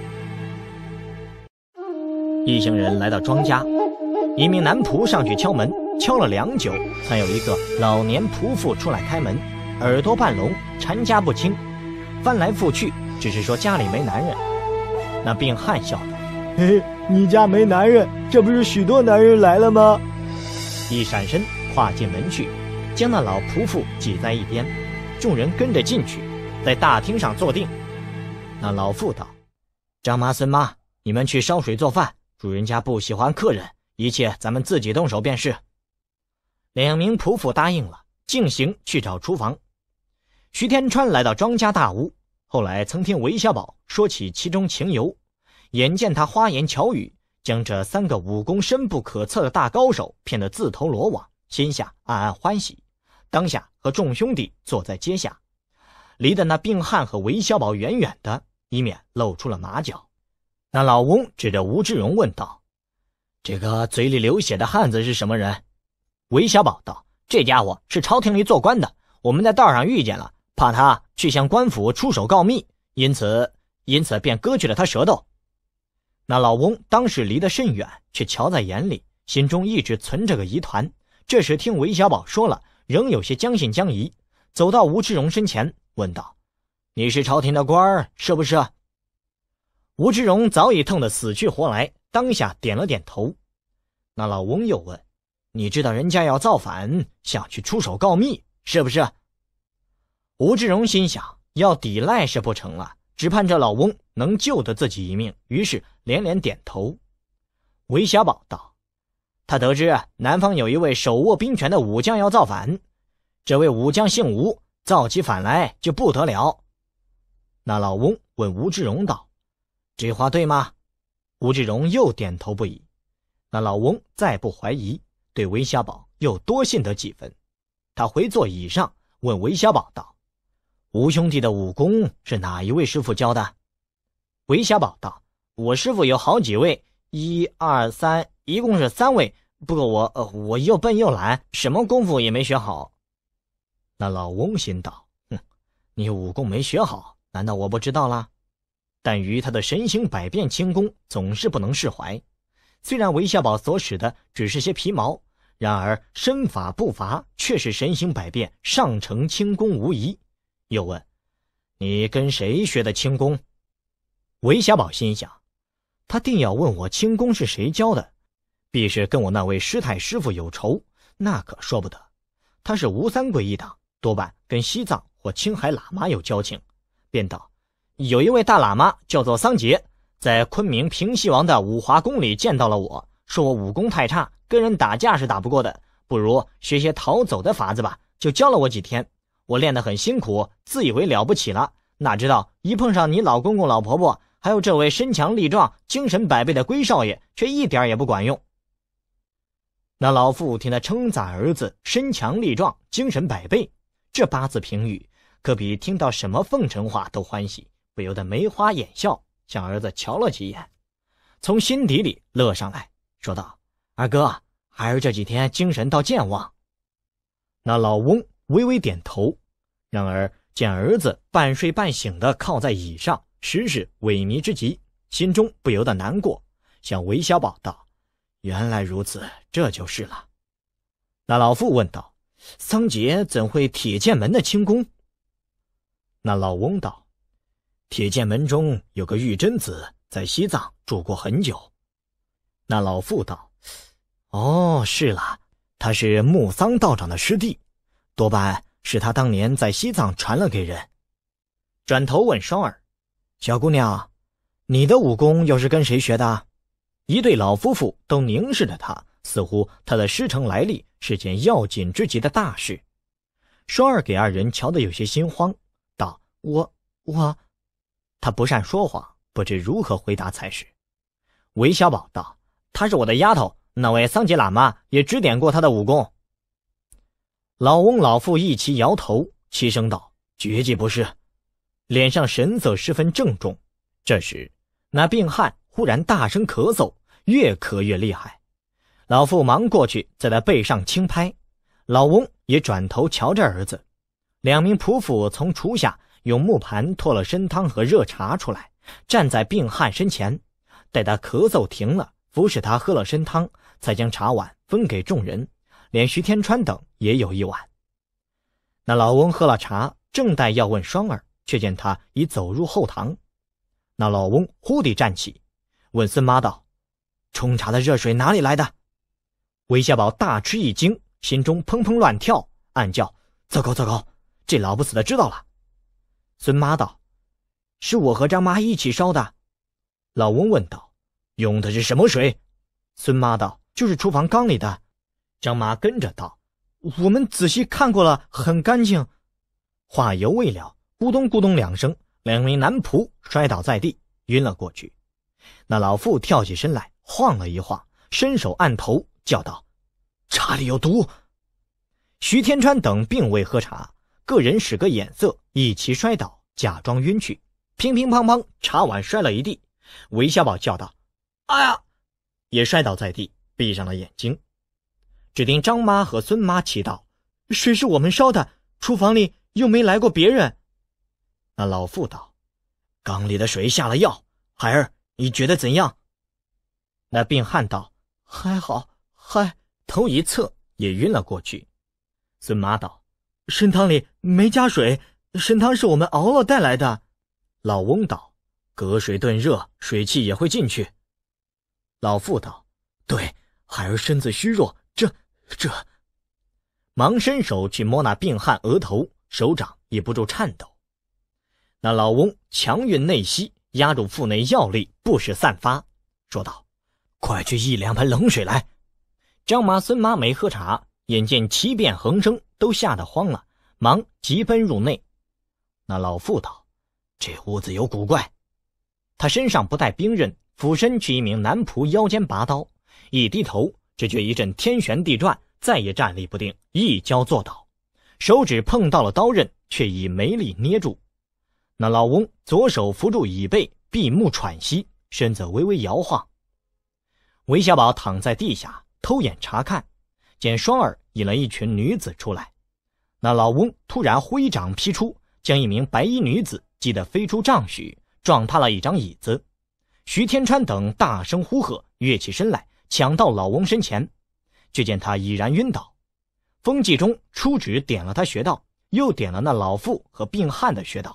一行人来到庄家，一名男仆上去敲门，敲了良久，才有一个老年仆妇出来开门，耳朵半聋，缠夹不清，翻来覆去，只是说家里没男人。那病汉笑道：“ 嘿，你家没男人，这不是许多男人来了吗？” 一闪身跨进门去，将那老仆妇挤在一边，众人跟着进去，在大厅上坐定。那老妇道：“张妈、孙妈，你们去烧水做饭，主人家不喜欢客人，一切咱们自己动手便是。”两名仆妇答应了，径行去找厨房。徐天川来到庄家大屋，后来曾听韦小宝说起其中情由，眼见他花言巧语，将这三个武功深不可测的大高手骗得自投罗网，心下暗暗欢喜，当下和众兄弟坐在阶下，离得那病汉和韦小宝远远的，以免露出了马脚。那老翁指着吴志荣问道：“这个嘴里流血的汉子是什么人？”韦小宝道：“这家伙是朝廷里做官的，我们在道上遇见了，怕他去向官府出手告密，因此因此便割去了他舌头。”那老翁当时离得甚远，却瞧在眼里，心中一直存着个疑团。这时听韦小宝说了，仍有些将信将疑，走到吴志荣身前问道：“你是朝廷的官儿，是不是？”吴志荣早已疼得死去活来，当下点了点头。那老翁又问：“你知道人家要造反，想去出手告密，是不是？”吴志荣心想，要抵赖是不成了，只盼这老翁能救得自己一命，于是连连点头。韦小宝道：“ 他得知南方有一位手握兵权的武将要造反，这位武将姓吴，造起反来就不得了。那老翁问吴志荣道：这话对吗？吴志荣又点头不已。那老翁再不怀疑，对韦小宝又多信得几分。他回坐椅上问韦小宝道：吴兄弟的武功是哪一位师傅教的？韦小宝道：我师傅有好几位，一二三，一共是三位，不过我、呃、我又笨又懒，什么功夫也没学好。那老翁心道：哼，你武功没学好，难道我不知道啦？但于他的神行百变轻功总是不能释怀。虽然韦小宝所使的只是些皮毛，然而身法步伐却是神行百变，上乘轻功无疑。又问：你跟谁学的轻功？韦小宝心想，他定要问我轻功是谁教的，必是跟我那位师太师傅有仇，那可说不得。他是吴三桂一党，多半跟西藏或青海喇嘛有交情，便道：有一位大喇嘛叫做桑杰，在昆明平西王的五华宫里见到了我，说我武功太差，跟人打架是打不过的，不如学些逃走的法子吧，就教了我几天。我练得很辛苦，自以为了不起了，哪知道一碰上你老公公老婆婆，还有这位身强力壮精神百倍的龟少爷，却一点也不管用。那老父听他称赞儿子身强力壮精神百倍，这八字评语可比听到什么奉承话都欢喜，不由得眉花眼笑，向儿子瞧了几眼，从心底里乐上来，说道：二哥，孩儿这几天精神倒健忘。那老翁微微点头，然而见儿子半睡半醒地靠在椅上，实是萎靡之极，心中不由得难过，向韦小宝道：原来如此，这就是了。那老妇问道：桑杰怎会铁剑门的轻功？那老翁道：铁剑门中有个玉真子，在西藏住过很久。那老妇道：哦，是了，他是木桑道长的师弟，多半是他当年在西藏传了给人。转头问双儿：小姑娘，你的武功又是跟谁学的？一对老夫妇都凝视着他，似乎他的师承来历是件要紧之极的大事。双儿给二人瞧得有些心慌，道：我我他不善说谎，不知如何回答才是。韦小宝道：她是我的丫头，那位桑杰喇嘛也指点过她的武功。老翁老妇一齐摇头，齐声道：绝技不是，脸上神色十分郑重。这时那病汉忽然大声咳嗽，越咳越厉害。老妇忙过去在他背上轻拍，老翁也转头瞧着儿子。两名仆妇从厨下用木盘拖了参汤和热茶出来，站在病汉身前，待他咳嗽停了，服侍他喝了参汤，才将茶碗分给众人，连徐天川等也有一碗。那老翁喝了茶，正待要问双儿，却见他已走入后堂。那老翁忽地站起，问孙妈道：冲茶的热水哪里来的？韦小宝大吃一惊，心中砰砰乱跳，暗叫：糟糕糟糕，这老不死的知道了。孙妈道：是我和张妈一起烧的。老翁问道：用的是什么水？孙妈道：就是厨房缸里的。张妈跟着道：我们仔细看过了，很干净。话犹未了，咕咚咕咚两声，两名男仆摔倒在地，晕了过去。那老妇跳起身来，晃了一晃，伸手按头，叫道：茶里有毒。徐天川等并未喝茶，个人使个眼色，一齐摔倒，假装晕去，乒乒乓乓，茶碗摔了一地。韦小宝叫道：哎呀！也摔倒在地，闭上了眼睛。只听张妈和孙妈齐道：水是我们烧的，厨房里又没来过别人。那老妇道：缸里的水下了药，孩儿你觉得怎样？那病汉道：还好，还头一侧也晕了过去。孙妈道：参汤里没加水，参汤是我们熬了带来的。老翁道：隔水炖热，水汽也会进去。老妇道：对，孩儿身子虚弱，这这忙伸手去摸那病汉额头，手掌也不住颤抖。那老翁强运内息，压住腹内药力，不使散发，说道：快去一两盆冷水来。 张妈孙妈没喝茶，眼见奇变横生，都吓得慌了，忙急奔入内。那老妇道：这屋子有古怪。他身上不带兵刃，俯身去一名男仆腰间拔刀，一低头，只觉一阵天旋地转，再也站立不定，一跤坐倒，手指碰到了刀刃，却已没力捏住。那老翁左手扶住椅背，闭目喘息，身子微微摇晃。韦小宝躺在地下，偷眼查看，见双儿引了一群女子出来。那老翁突然挥掌劈出，将一名白衣女子击得飞出丈许，撞塌了一张椅子。徐天川等大声呼喝，跃起身来，抢到老翁身前，却见他已然晕倒。风纪中出旨点了他穴道，又点了那老妇和病汉的穴道。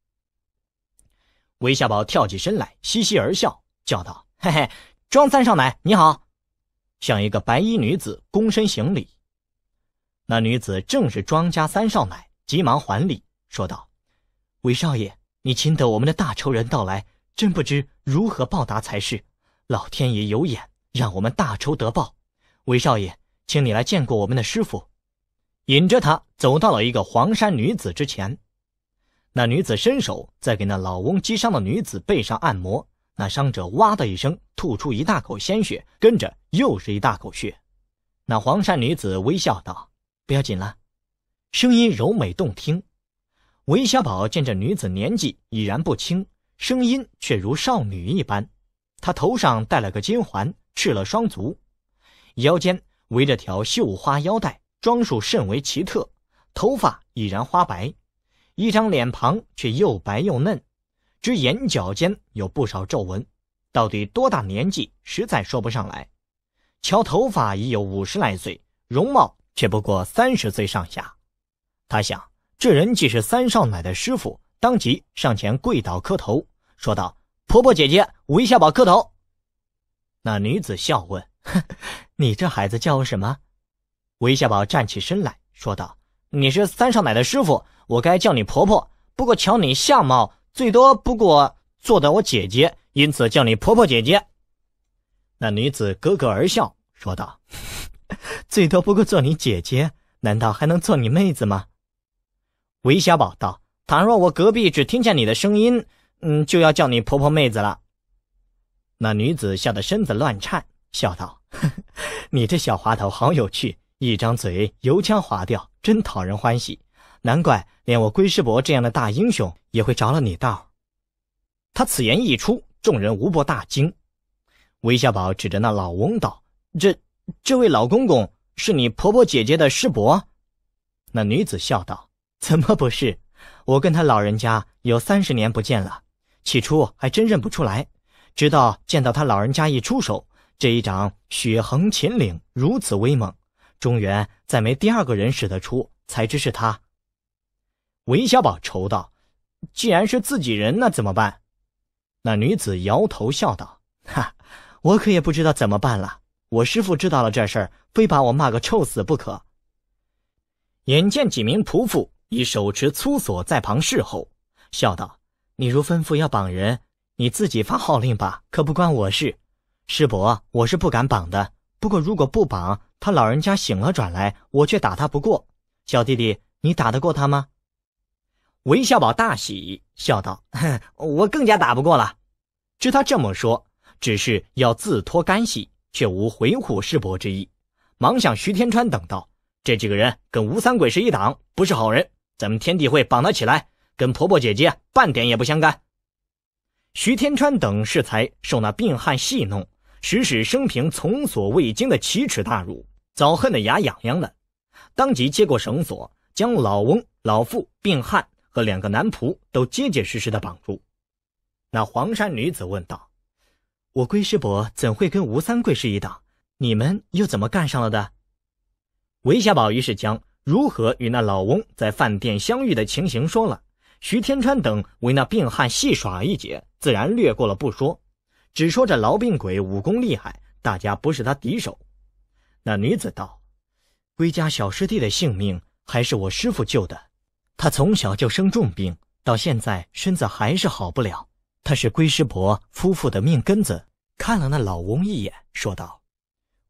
韦小宝跳起身来，嘻嘻而笑，叫道：嘿嘿，庄三少奶你好，向一个白衣女子躬身行礼。那女子正是庄家三少奶，急忙还礼，说道：韦少爷，你亲得我们的大仇人到来，真不知如何报答才是。老天爷有眼，让我们大仇得报。韦少爷，请你来见过我们的师傅。引着他走到了一个黄衫女子之前。那女子伸手在给那老翁击伤的女子背上按摩，那伤者哇的一声吐出一大口鲜血，跟着又是一大口血。那黄衫女子微笑道：不要紧了，声音柔美动听。韦小宝见这女子年纪已然不轻，声音却如少女一般。她头上戴了个金环，赤了双足，腰间围着条绣花腰带，装束甚为奇特，头发已然花白，一张脸庞却又白又嫩，只眼角间有不少皱纹，到底多大年纪实在说不上来。瞧头发已有五十来岁，容貌却不过三十岁上下。他想，这人既是三少奶的师傅，当即上前跪倒磕头，说道：婆婆姐姐，韦小宝磕头。那女子笑问：你这孩子叫我什么？韦小宝站起身来说道：你是三少奶的师傅，我该叫你婆婆，不过瞧你相貌，最多不过做得我姐姐，因此叫你婆婆姐姐。那女子咯咯而笑说道：最多不过做你姐姐，难道还能做你妹子吗？韦小宝道：倘若我隔壁只听见你的声音，嗯，就要叫你婆婆妹子了。那女子笑得身子乱颤，笑道：你这小滑头好有趣，一张嘴油腔滑调，真讨人欢喜，难怪连我龟师伯这样的大英雄也会着了你道。他此言一出，众人无不大惊。韦小宝指着那老翁道：这这位老公公是你婆婆姐姐的师伯？那女子笑道：怎么不是，我跟他老人家有三十年不见了，起初还真认不出来，直到见到他老人家一出手，这一掌血横秦岭，如此威猛，中原再没第二个人使得出，才知是他。韦小宝愁道：既然是自己人，那怎么办？那女子摇头笑道：哈，我可也不知道怎么办了，我师父知道了这事儿，非把我骂个臭死不可。眼见几名仆妇已手持粗索在旁侍候，笑道：你如吩咐要绑人，你自己发号令吧，可不关我事。师伯，我是不敢绑的，不过如果不绑，他老人家醒了转来，我却打他不过。小弟弟，你打得过他吗？韦小宝大喜，笑道：我更加打不过了。知他这么说，只是要自脱干系，却无回护师伯之意，忙向徐天川等道：这几个人跟吴三鬼是一党，不是好人，咱们天地会绑他起来，跟婆婆姐姐半点也不相干。徐天川等适才受那病汉戏弄，实使生平从所未经的奇耻大辱，早恨得牙痒痒的，当即接过绳索，将老翁、老妇、病汉和两个男仆都结结实实地绑住。那黄衫女子问道：我龟师伯怎会跟吴三桂是一党？你们又怎么干上了的？韦小宝于是将如何与那老翁在饭店相遇的情形说了，徐天川等为那病汉戏耍一节，自然略过了不说，只说这痨病鬼武功厉害，大家不是他敌手。那女子道：龟家小师弟的性命还是我师父救的，他从小就生重病，到现在身子还是好不了，他是龟师伯夫妇的命根子。看了那老翁一眼，说道：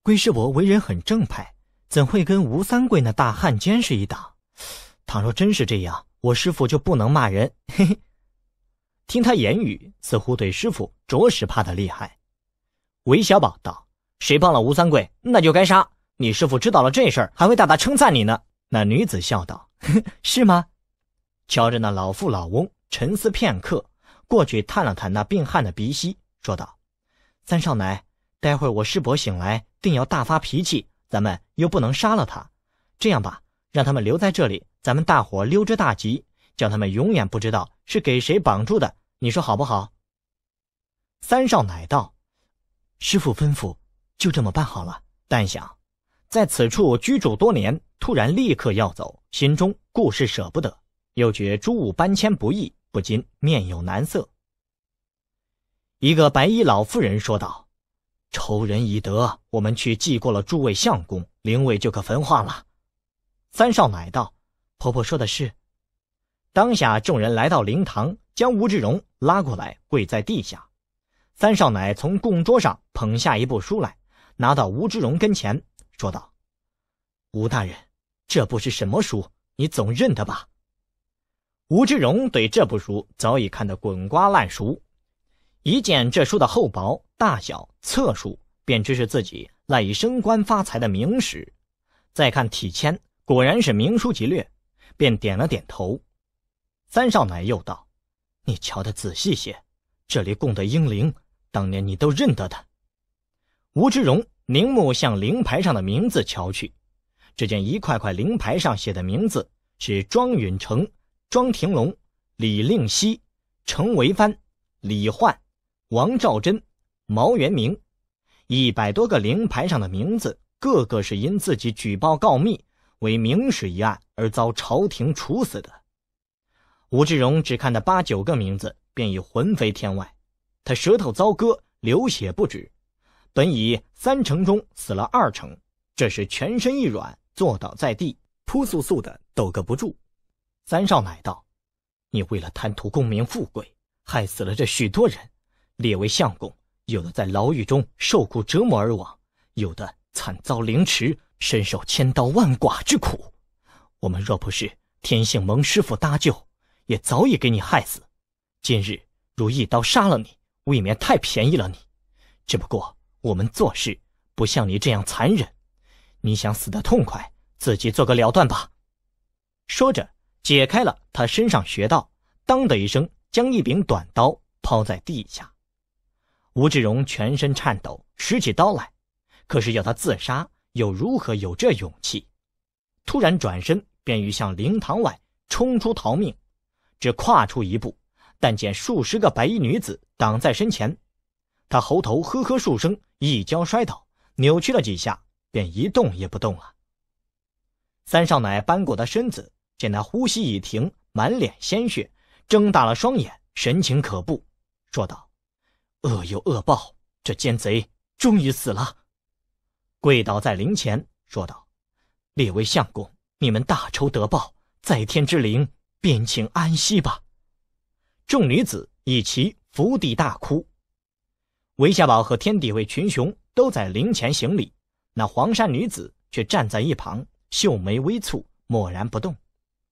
龟师伯为人很正派，怎会跟吴三桂那大汉奸是一党？倘若真是这样，我师父就不能骂人。嘿嘿。听他言语，似乎对师父着实怕得厉害。韦小宝道：谁帮了吴三桂，那就该杀。你师父知道了这事儿，还会大大称赞你呢。那女子笑道：呵呵，是吗？瞧着那老妇老翁，沉思片刻，过去探了探那病汉的鼻息，说道：三少奶，待会儿我师伯醒来定要大发脾气，咱们又不能杀了他。这样吧，让他们留在这里，咱们大伙溜之大吉，叫他们永远不知道是给谁绑住的，你说好不好？三少奶道：师父吩咐，就这么办好了。但想在此处居住多年，突然立刻要走，心中固是舍不得，又觉诸务搬迁不易，不禁面有难色。一个白衣老妇人说道：仇人已得，我们去祭过了诸位相公，灵位就可焚化了。三少奶道：婆婆说的是。当下众人来到灵堂，将吴志荣拉过来，跪在地下。三少奶从供桌上捧下一部书来，拿到吴志荣跟前，说道：吴大人，这部是什么书？你总认得吧？吴志荣对这部书早已看得滚瓜烂熟，一见这书的厚薄、大小、册数，便知是自己赖以升官发财的名史。再看体签，果然是名书籍略，便点了点头。三少奶又道：你瞧得仔细些，这里供的英灵，当年你都认得的。吴志荣凝目向灵牌上的名字瞧去，只见一块块灵牌上写的名字是庄允成、庄廷龙、李令熙、程维藩、李焕、王兆珍、毛元明，一百多个灵牌上的名字，个个是因自己举报告密为明史一案而遭朝廷处死的。吴志荣只看的八九个名字，便已魂飞天外，他舌头遭割，流血不止，本以三成中死了二成，这时全身一软，坐倒在地，扑簌簌的抖个不住。三少奶道：你为了贪图功名富贵，害死了这许多人，列为相公，有的在牢狱中受苦折磨而亡，有的惨遭凌迟，身受千刀万剐之苦。我们若不是天幸蒙师傅搭救，也早已给你害死。今日如一刀杀了你，未免太便宜了你。只不过我们做事不像你这样残忍，你想死得痛快，自己做个了断吧。说着解开了他身上穴道，当的一声将一柄短刀抛在地下。吴志荣全身颤抖，拾起刀来，可是要他自杀，又如何有这勇气？突然转身便欲向灵堂外冲出逃命，只跨出一步，但见数十个白衣女子挡在身前，他喉头呵呵数声，一跤摔倒，扭曲了几下，便一动也不动了。三少奶扳过他身子，见他呼吸已停，满脸鲜血，睁大了双眼，神情可怖，说道：恶有恶报，这奸贼终于死了。跪倒在灵前，说道：列位相公，你们大仇得报，在天之灵，便请安息吧。众女子一齐伏地大哭。韦小宝和天地卫群雄都在灵前行礼，那黄衫女子却站在一旁，秀眉微蹙，默然不动。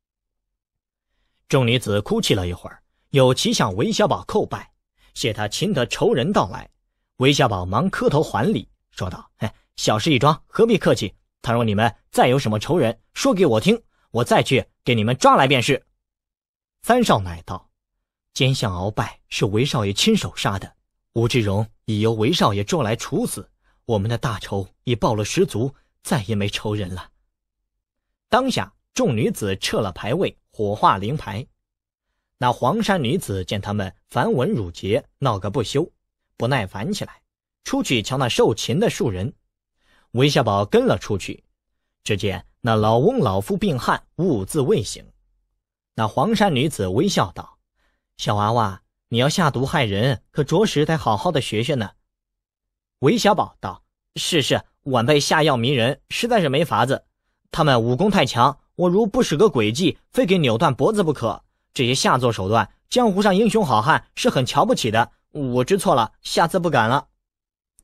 众女子哭泣了一会儿，又齐向韦小宝叩拜，谢他擒得仇人到来。韦小宝忙磕头还礼，说道：哎，小事一桩，何必客气？倘若你们再有什么仇人，说给我听，我再去给你们抓来便是。三少奶道：奸相鳌拜是韦少爷亲手杀的，吴志荣已由韦少爷捉来处死，我们的大仇已报了十足，再也没仇人了。当下众女子撤了牌位，火化灵牌。那黄衫女子见他们繁文缛节，闹个不休，不耐烦起来，出去瞧那受擒的数人。韦小宝跟了出去，只见那老翁老妇病汉兀自未醒。那黄衫女子微笑道：小娃娃，你要下毒害人，可着实得好好的学学呢。韦小宝道：是是，晚辈下药迷人，实在是没法子。他们武功太强，我如不使个诡计，非给扭断脖子不可。这些下作手段，江湖上英雄好汉是很瞧不起的，我知错了，下次不敢了。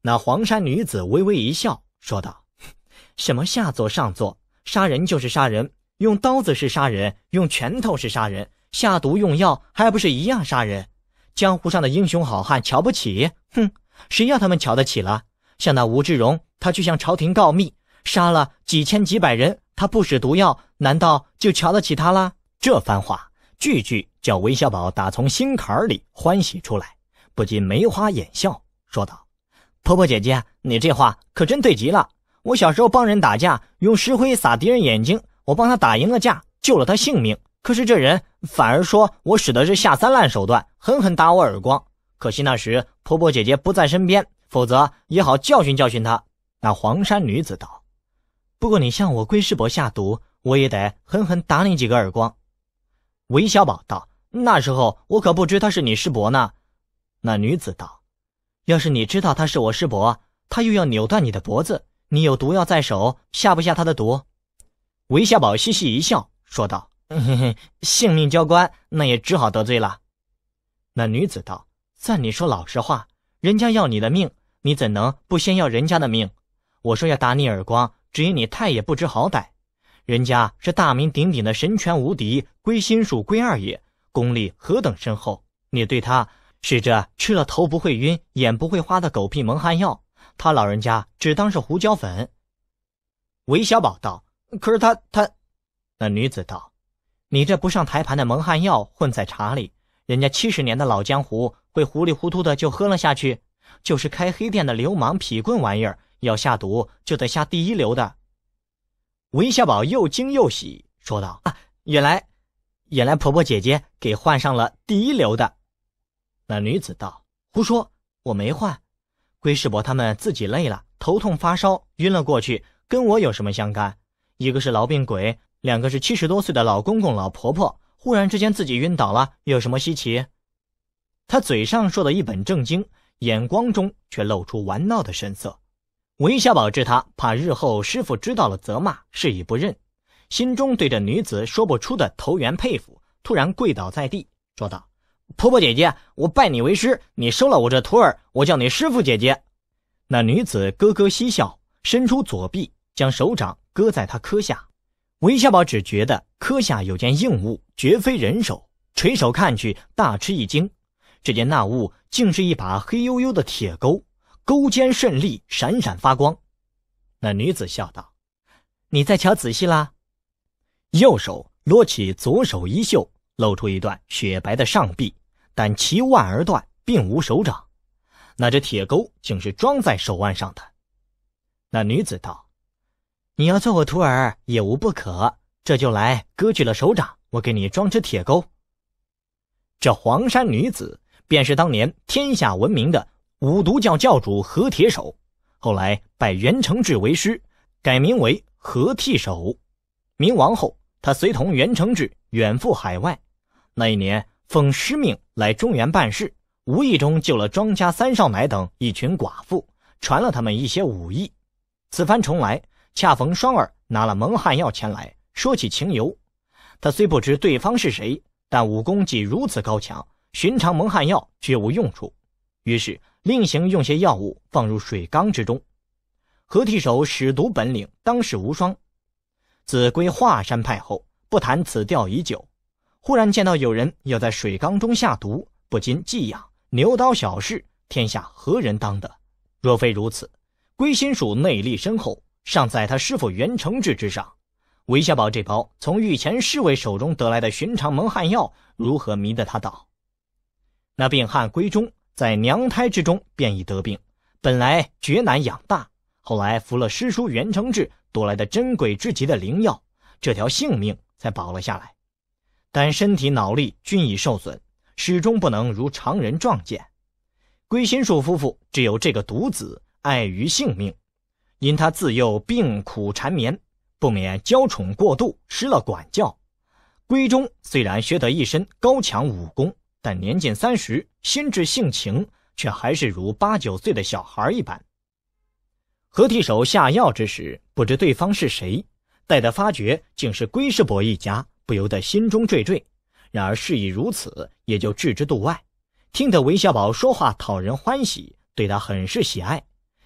那黄衫女子微微一笑，说道：什么下作上作，杀人就是杀人，用刀子是杀人，用拳头是杀人，下毒用药还不是一样杀人？江湖上的英雄好汉瞧不起？哼，谁要他们瞧得起了？像那吴志荣，他去向朝廷告密，杀了几千几百人，他不使毒药，难道就瞧得起他了？这番话句句叫韦小宝打从心坎里欢喜出来，不禁眉花眼笑，说道：婆婆姐姐，你这话可真对极了。我小时候帮人打架，用石灰撒敌人眼睛，我帮他打赢了架，救了他性命，可是这人反而说我使的是下三滥手段，狠狠打我耳光。可惜那时婆婆姐姐不在身边，否则也好教训教训他。那黄衫女子道：不过你向我龟师伯下毒，我也得狠狠打你几个耳光。韦小宝道：那时候我可不知他是你师伯呢。那女子道：要是你知道他是我师伯，他又要扭断你的脖子，你有毒药在手，下不下他的毒？韦小宝嘻嘻一笑，说道：嘿嘿，性命交关，那也只好得罪了。那女子道：算你说老实话，人家要你的命，你怎能不先要人家的命？我说要打你耳光，只因你太也不知好歹。人家是大名鼎鼎的神拳无敌归心术归二爷，功力何等深厚，你对他是这吃了头不会晕眼不会花的狗屁蒙汗药，他老人家只当是胡椒粉。韦小宝道：可是他他……那女子道：你这不上台盘的蒙汗药混在茶里，人家七十年的老江湖会糊里糊涂的就喝了下去？就是开黑店的流氓痞棍玩意儿，要下毒就得下第一流的。韦小宝又惊又喜，说道：啊，原来原来婆婆姐姐给换上了第一流的。那女子道：胡说，我没换，龟师伯他们自己累了，头痛发烧晕了过去，跟我有什么相干？一个是痨病鬼，两个是七十多岁的老公公老婆婆，忽然之间自己晕倒了，有什么稀奇？他嘴上说的一本正经，眼光中却露出玩闹的神色。韦小宝知他怕日后师父知道了责骂，示意不认，心中对着女子说不出的投缘佩服，突然跪倒在地，说道：婆婆姐姐，我拜你为师，你收了我这徒儿，我叫你师父姐姐。那女子咯咯嬉笑，伸出左臂，将手掌搁在他髁下。韦小宝只觉得髁下有件硬物，绝非人手，垂手看去，大吃一惊。只见那物竟是一把黑黝黝的铁钩，钩尖顺利，闪闪发光。那女子笑道：你再瞧仔细啦。右手攞起左手衣袖，露出一段雪白的上臂，但其腕而断，并无手掌。那只铁钩竟是装在手腕上的。那女子道：你要做我徒儿也无不可，这就来割去了手掌，我给你装只铁钩。这黄衫女子便是当年天下闻名的五毒教教主何铁手，后来拜袁承志为师，改名为何剃手。明亡后，他随同袁承志远赴海外，那一年奉师命来中原办事，无意中救了庄家三少奶等一群寡妇，传了他们一些武艺。此番重来，恰逢双儿拿了蒙汗药前来，说起情由。他虽不知对方是谁，但武功既如此高强，寻常蒙汗药绝无用处，于是另行用些药物放入水缸之中。何剃手使毒本领当世无双，自归华山派后，不谈此调已久。忽然见到有人要在水缸中下毒，不禁忌痒，牛刀小试，天下何人当得？若非如此，归心术内力深厚，尚在他师父袁承志之上。韦小宝这包从御前侍卫手中得来的寻常蒙汗药，如何迷得他倒？那病汉归中，在娘胎之中便已得病，本来绝难养大，后来服了师叔袁承志夺来的珍贵之极的灵药，这条性命才保了下来。但身体脑力均已受损，始终不能如常人壮健。归心术夫妇只有这个独子碍于性命，因他自幼病苦缠绵，不免娇宠过度，失了管教。归中虽然学得一身高强武功，但年近三十，心智性情却还是如八九岁的小孩一般。何剃手下药之时，不知对方是谁，待得发觉竟是归师伯一家，不由得心中惴惴。然而事已如此，也就置之度外。听得韦小宝说话讨人欢喜，对他很是喜爱，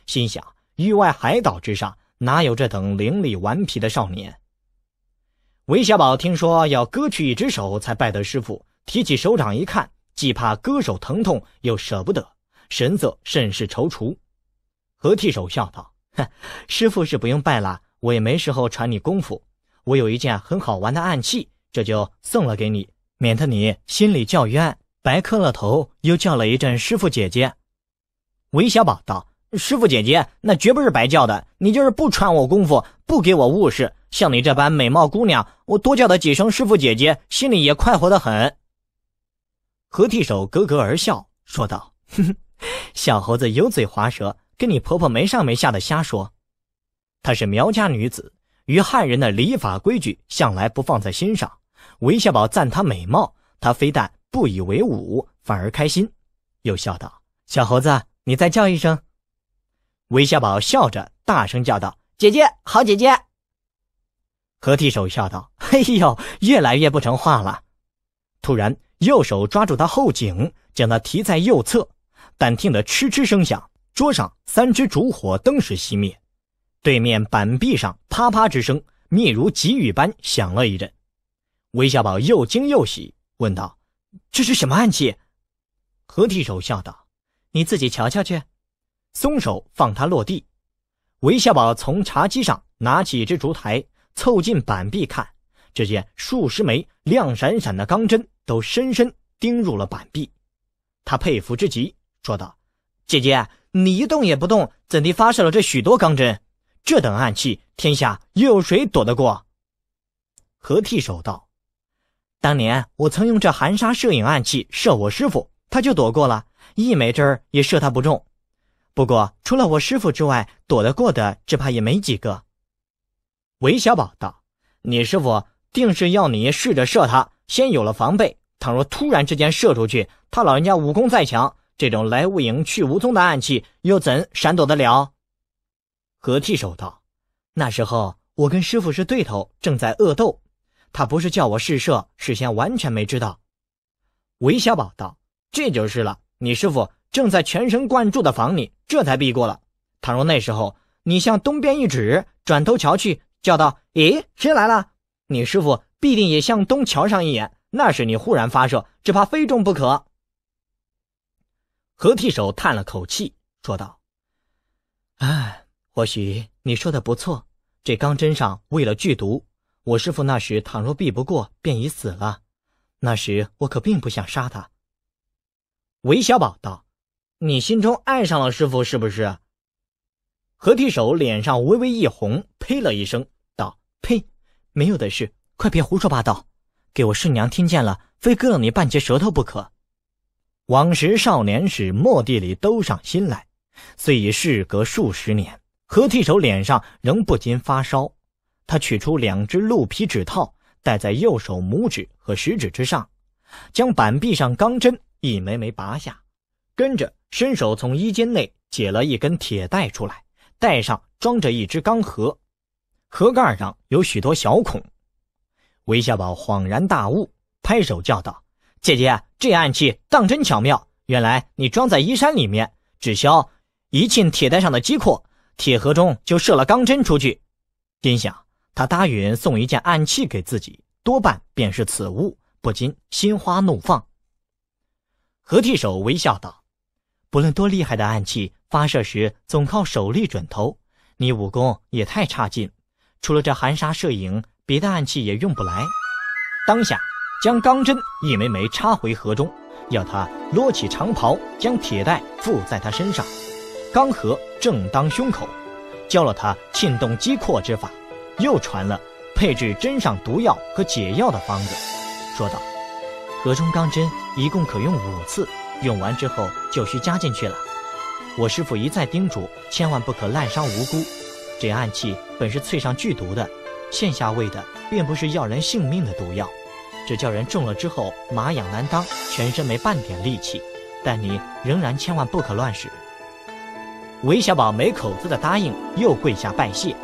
心想域外海岛之上哪有这等伶俐顽皮的少年。韦小宝听说要割去一只手才拜得师傅，提起手掌一看，既怕割手疼痛，又舍不得，神色甚是踌躇。何剃手笑道：哼，师傅是不用拜了，我也没时候传你功夫。我有一件很好玩的暗器，这就送了给你，免得你心里叫冤，白磕了头，又叫了一阵师傅姐姐。韦小宝道：师傅姐姐，那绝不是白叫的，你就是不传我功夫，不给我物事，像你这般美貌姑娘，我多叫她几声师傅姐姐，心里也快活得很。何剃手咯咯而笑，说道：哼哼，小猴子油嘴滑舌，跟你婆婆没上没下的瞎说。她是苗家女子，与汉人的礼法规矩向来不放在心上。韦小宝赞她美貌，她非但不以为忤，反而开心，又笑道：小猴子，你再叫一声。韦小宝笑着大声叫道：姐姐，好姐姐。何剃手笑道：嘿呦，越来越不成话了。突然右手抓住他后颈，将他提在右侧，但听得嗤嗤声响，桌上三只烛火登时熄灭，对面板壁上啪啪之声密如急雨般响了一阵。韦小宝又惊又喜，问道：这是什么暗器？何剃手笑道：你自己瞧瞧去。松手放他落地。韦小宝从茶几上拿起一只烛台，凑近板壁看，只见数十枚亮闪闪的钢针都深深钉入了板壁。他佩服之极，说道：姐姐，你一动也不动，怎地发射了这许多钢针？这等暗器，天下又有谁躲得过？何剃手道：当年我曾用这含沙射影暗器射我师父，他就躲过了，一枚针儿也射他不中。不过除了我师父之外，躲得过的只怕也没几个。韦小宝道：你师父定是要你试着射他，先有了防备，倘若突然之间射出去，他老人家武功再强，这种来无影去无踪的暗器又怎闪躲得了？何剃手道：那时候我跟师父是对头，正在恶斗，他不是叫我试射，事先完全没知道。韦小宝道：这就是了，你师父正在全神贯注地防你，这才避过了。倘若那时候你向东边一指，转头瞧去，叫道：咦，谁来了？你师父必定也向东瞧上一眼，那时你忽然发射，只怕非中不可。何剃手叹了口气，说道：唉，或许你说的不错，这钢针上为了剧毒，我师父那时倘若避不过，便已死了。那时我可并不想杀他。韦小宝道：你心中爱上了师父是不是？何剃手脸上微微一红，呸了一声，道：呸，没有的事，快别胡说八道，给我师娘听见了，非割了你半截舌头不可。往时少年时，墨地里兜上心来，虽已事隔数十年，何剃手脸上仍不禁发烧。他取出两只鹿皮指套，戴在右手拇指和食指之上，将板壁上钢针一枚枚拔下，跟着伸手从衣间内解了一根铁带出来，带上装着一只钢盒，盒盖上有许多小孔。韦小宝恍然大悟，拍手叫道：姐姐，这暗器当真巧妙，原来你装在衣衫里面，只消一沁铁带上的机括，铁盒中就射了钢针出去。心想他答允送一件暗器给自己，多半便是此物，不禁心花怒放。何剃手微笑道：不论多厉害的暗器，发射时总靠手力准头，你武功也太差劲，除了这含沙射影，别的暗器也用不来。当下将钢针一枚枚插回盒中，要他摞起长袍，将铁带附在他身上，钢盒正当胸口，教了他沁动机括之法，又传了配置针上毒药和解药的方子，说道：盒中钢针一共可用五次，用完之后就需加进去了。我师父一再叮嘱，千万不可滥伤无辜。这暗器本是淬上剧毒的，现下喂的并不是要人性命的毒药，只叫人中了之后麻痒难当，全身没半点力气，但你仍然千万不可乱使。韦小宝没口子的答应，又跪下拜谢。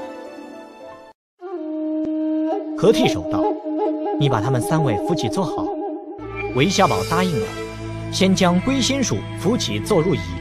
何剃手道：你把他们三位扶起坐好。韦小宝答应了，先将归心树扶起坐入椅中，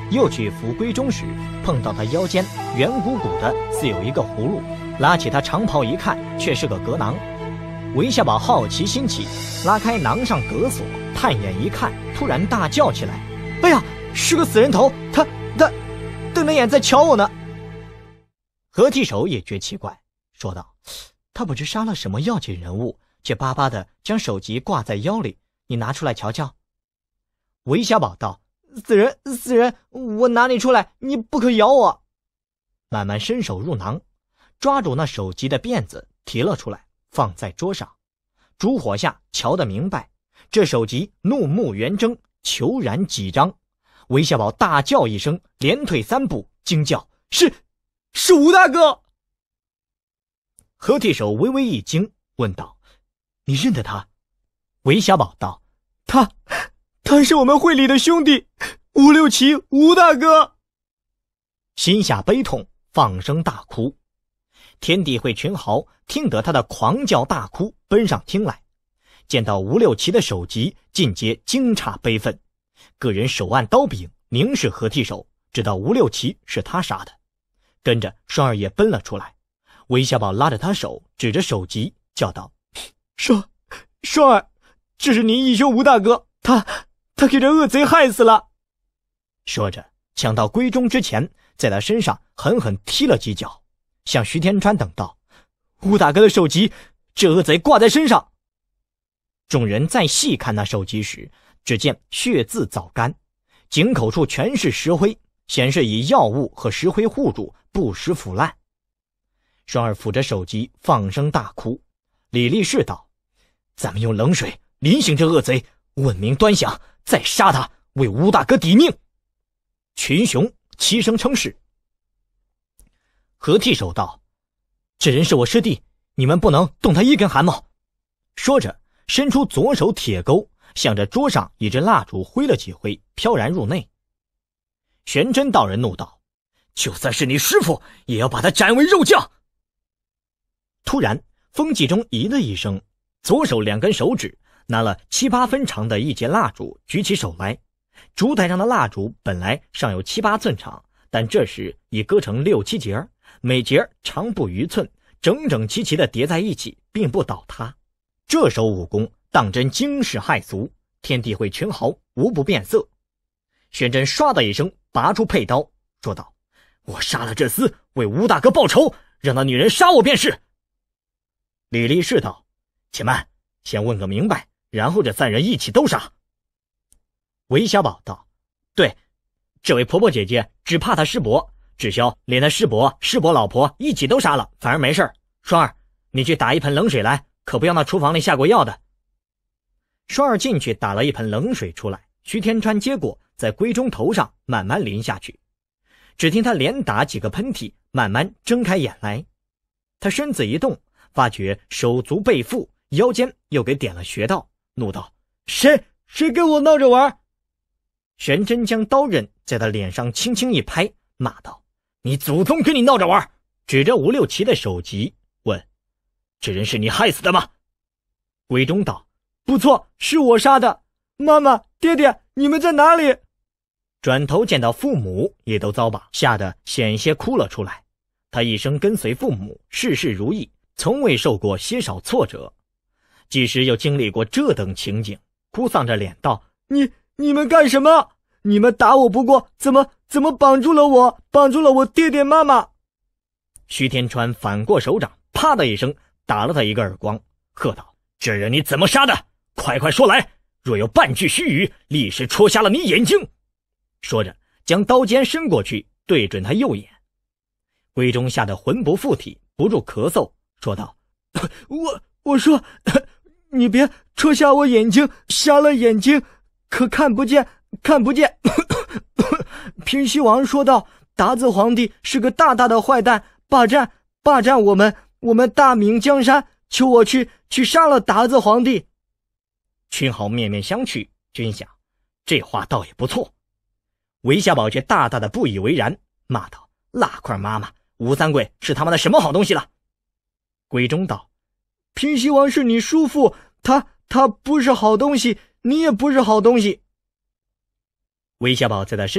又去扶归中时，碰到他腰间圆鼓鼓的似有一个葫芦，拉起他长袍一看，却是个格囊。韦小宝好奇心起，拉开囊上格锁，探眼一看，突然大叫起来：哎呀，是个死人头，他他瞪着眼在瞧我呢。何剃手也觉奇怪，说道：他不知杀了什么要紧人物，却巴巴地将首级挂在腰里，你拿出来瞧瞧。韦小宝道：死人死人，我拿你出来，你不可咬我。慢慢伸手入囊，抓住那首级的辫子提了出来，放在桌上。烛火下瞧得明白，这首级怒目圆睁，虬髯几张。韦小宝大叫一声，连退三步，惊叫：是是吴大哥。何剃手微微一惊，问道：你认得他？韦小宝道：他他是我们会里的兄弟，吴六奇，吴大哥。心下悲痛，放声大哭。天地会群豪听得他的狂叫大哭，奔上厅来，见到吴六奇的首级，尽皆惊诧悲愤，个人手按刀柄，凝视何剃手，知道吴六奇是他杀的。跟着双儿也奔了出来，韦小宝拉着他手，指着首级叫道：双双儿，这是您义兄吴大哥，他他给这恶贼害死了。说着抢到闺中之前，在他身上狠狠踢了几脚，向徐天川等道：吴大哥的首级，这恶贼挂在身上。众人再细看那首级时，只见血渍早干，井口处全是石灰，显示以药物和石灰护住，不时腐烂。双儿抚着首级放声大哭。李立士道：咱们用冷水淋醒这恶贼，问明端详，再杀他，为吴大哥抵命。群雄齐声称是。何剃手道：这人是我师弟，你们不能动他一根汗毛。说着伸出左手铁钩，向着桌上一支蜡烛挥了几挥，飘然入内。玄真道人怒道：就算是你师父，也要把他斩为肉酱。突然风纪中咦的一声，左手两根手指拿了七八分长的一节蜡烛，举起手来。烛台上的蜡烛本来尚有七八寸长，但这时已割成六七节，每节长不逾寸，整整齐齐地叠在一起，并不倒塌。这手武功当真惊世骇俗，天地会群豪无不变色。玄真唰的一声拔出佩刀，说道：我杀了这厮，为吴大哥报仇，让那女人杀我便是。李立士道：且慢，先问个明白，然后这三人一起都杀。韦小宝道：对，这位婆婆姐姐只怕她师伯，只消连她师伯、师伯老婆一起都杀了，反而没事。双儿，你去打一盆冷水来，可不要那厨房里下过药的。双儿进去打了一盆冷水出来，徐天川接过，在闺中头上慢慢淋下去。只听他连打几个喷嚏，慢慢睁开眼来。他身子一动，发觉手足背腹，腰间又给点了穴道，怒道：谁谁跟我闹着玩？玄真将刀刃在他脸上轻轻一拍，骂道：你祖宗跟你闹着玩！指着吴六奇的首级问：这人是你害死的吗？闺中道：不错，是我杀的。妈妈，爹爹，你们在哪里？转头见到父母也都遭罢，吓得险些哭了出来。他一生跟随父母，事事如意，从未受过些少挫折，即使又经历过这等情景，哭丧着脸道：你你们干什么？你们打我不过，怎么怎么绑住了我，绑住了我爹爹妈妈？徐天川反过手掌，啪的一声打了他一个耳光，喝道：这人你怎么杀的？快快说来，若有半句虚语，立时戳瞎了你眼睛。说着将刀尖伸过去，对准他右眼。闺中吓得魂不附体，不住咳嗽，说道：我我说你别戳瞎我眼睛，瞎了眼睛可看不见看不见。平西王说道：达子皇帝是个大大的坏蛋，霸占霸占我们我们大明江山，求我去去杀了达子皇帝。群豪面面相觑，均想这话倒也不错。韦小宝却大大的不以为然，骂道：辣块妈妈，吴三桂是他妈的什么好东西了？闺中道：平西王是你叔父，他他不是好东西，你也不是好东西。韦小宝在他身上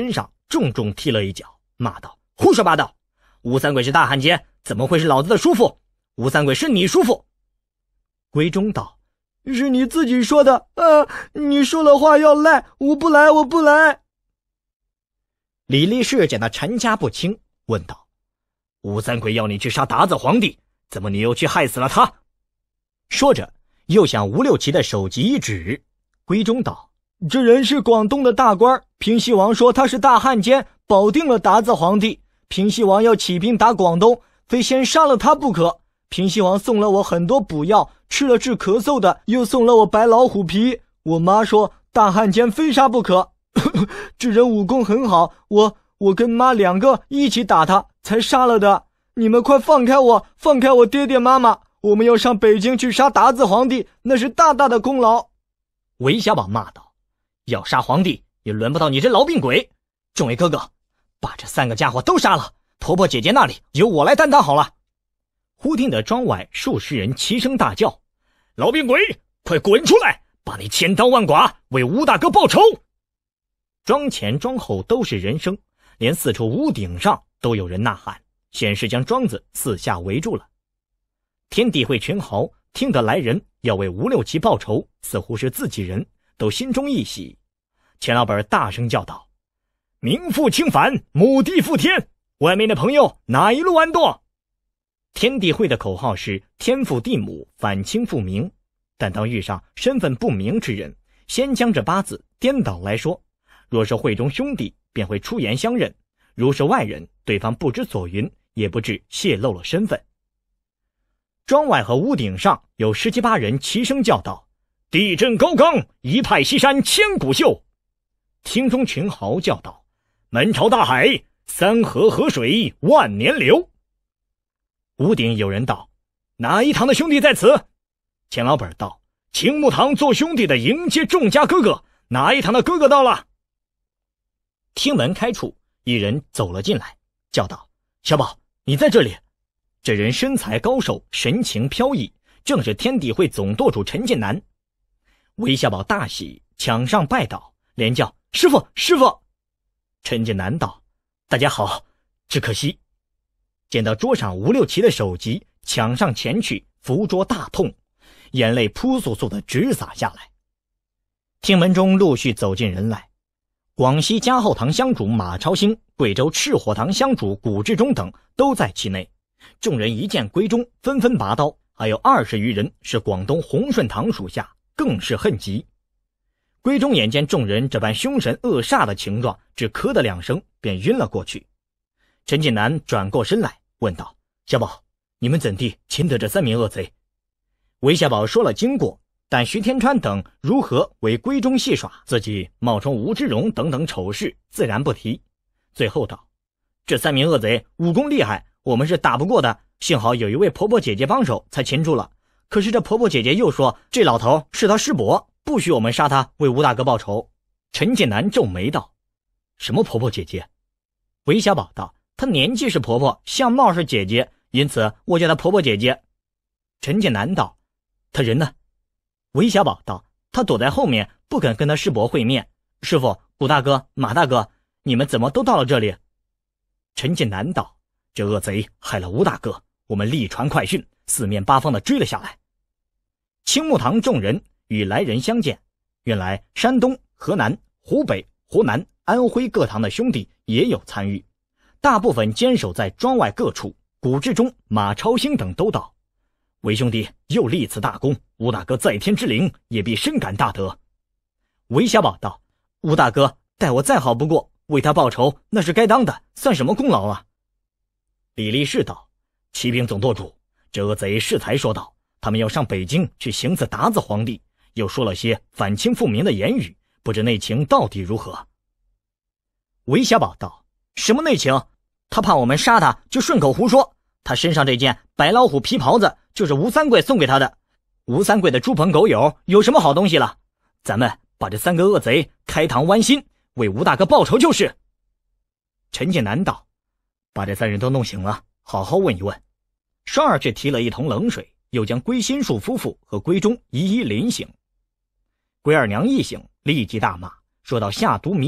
重重踢了一脚，骂道：胡说八道！吴三桂是大汉奸，怎么会是老子的叔父？吴三桂是你叔父。 归忠道：是你自己说的，啊，你说了话要赖，我不来，我不来。 李力士见他陈家不清，问道：吴三桂要你去杀达子皇帝，怎么你又去害死了他？说着又向吴六奇的首级一指。归忠道： 这人是广东的大官，平西王说他是大汉奸，保定了达子皇帝。平西王要起兵打广东，非先杀了他不可。平西王送了我很多补药，吃了治咳嗽的，又送了我白老虎皮。我妈说大汉奸非杀不可。这人武功很好，我我跟妈两个一起打他，才杀了的。你们快放开我，放开我爹爹妈妈，我们要上北京去杀达子皇帝，那是大大的功劳。 韦小宝骂道：要杀皇帝也轮不到你这老病鬼。众位哥哥，把这三个家伙都杀了，婆婆姐姐那里由我来担当好了。忽听得庄外数十人齐声大叫：老病鬼，快滚出来，把你千刀万剐，为吴大哥报仇！庄前庄后都是人声，连四处屋顶上都有人呐喊，显示将庄子四下围住了。天地会群豪听得来人要为吴六奇报仇，似乎是自己人，都心中一喜。钱老本大声叫道：名父轻反，母地覆天，外面的朋友哪一路安堕？天地会的口号是天父地母，反清复明，但当遇上身份不明之人，先将这八字颠倒来说，若是会中兄弟便会出言相认，如是外人，对方不知所云，也不知泄露了身份。庄外和屋顶上有十七八人齐声叫道：地震高冈，一派西山千古秀。厅中群豪叫道：门朝大海，三河河水万年流。屋顶有人道：哪一堂的兄弟在此？钱老本道：青木堂做兄弟的迎接众家哥哥，哪一堂的哥哥到了？厅门开处，一人走了进来，叫道：小宝，你在这里。这人身材高瘦，神情飘逸，正是天地会总舵主陈近南。韦小宝大喜，抢上拜倒，连叫：师傅，师傅！陈近南道：大家好，只可惜。见到桌上吴六奇的首级，抢上前去，扶桌大痛，眼泪扑簌簌地直洒下来。厅门中陆续走进人来，广西嘉后堂乡主马超兴、贵州赤火堂乡主古志忠等都在其内。众人一见归忠，纷纷拔刀，还有二十余人是广东洪顺堂属下，更是恨极。归忠眼见众人这般凶神恶煞的情状，只咳的两声便晕了过去。陈近南转过身来问道：小宝，你们怎地擒得这三名恶贼？韦小宝说了经过，但徐天川等如何为归忠戏耍，自己冒充吴之荣等等丑事自然不提。最后道：这三名恶贼武功厉害，我们是打不过的，幸好有一位婆婆姐姐帮手才擒住了。可是这婆婆姐姐又说这老头是她师伯，不许我们杀他，为吴大哥报仇。陈近南皱眉道：什么婆婆姐姐？韦小宝道：她年纪是婆婆，相貌是姐姐，因此我叫她婆婆姐姐。陈近南道：她人呢？韦小宝道：她躲在后面，不肯跟她师伯会面。师傅、古大哥、马大哥，你们怎么都到了这里？陈近南道：这恶贼害了吴大哥，我们力传快讯，四面八方的追了下来。青木堂众人与来人相见，原来山东、河南、湖北、湖南、安徽各堂的兄弟也有参与，大部分坚守在庄外各处。古志忠、马超兴等都道：韦兄弟又立此大功，吴大哥在天之灵也必深感大德。韦小宝道：吴大哥待我再好不过，为他报仇那是该当的，算什么功劳啊？李力士道：骑兵总舵主，这恶贼适才说道，他们要上北京去行刺达子皇帝，又说了些反清复明的言语，不知内情到底如何。韦小宝道：什么内情？他怕我们杀他，就顺口胡说。他身上这件白老虎皮袍子就是吴三桂送给他的，吴三桂的猪朋狗友有什么好东西了？咱们把这三个恶贼开膛剜心，为吴大哥报仇就是。陈近南道：把这三人都弄醒了，好好问一问。双儿却提了一桶冷水，又将归心树夫妇和归忠一一淋醒。归二娘一醒，立即大骂，说到下毒迷人，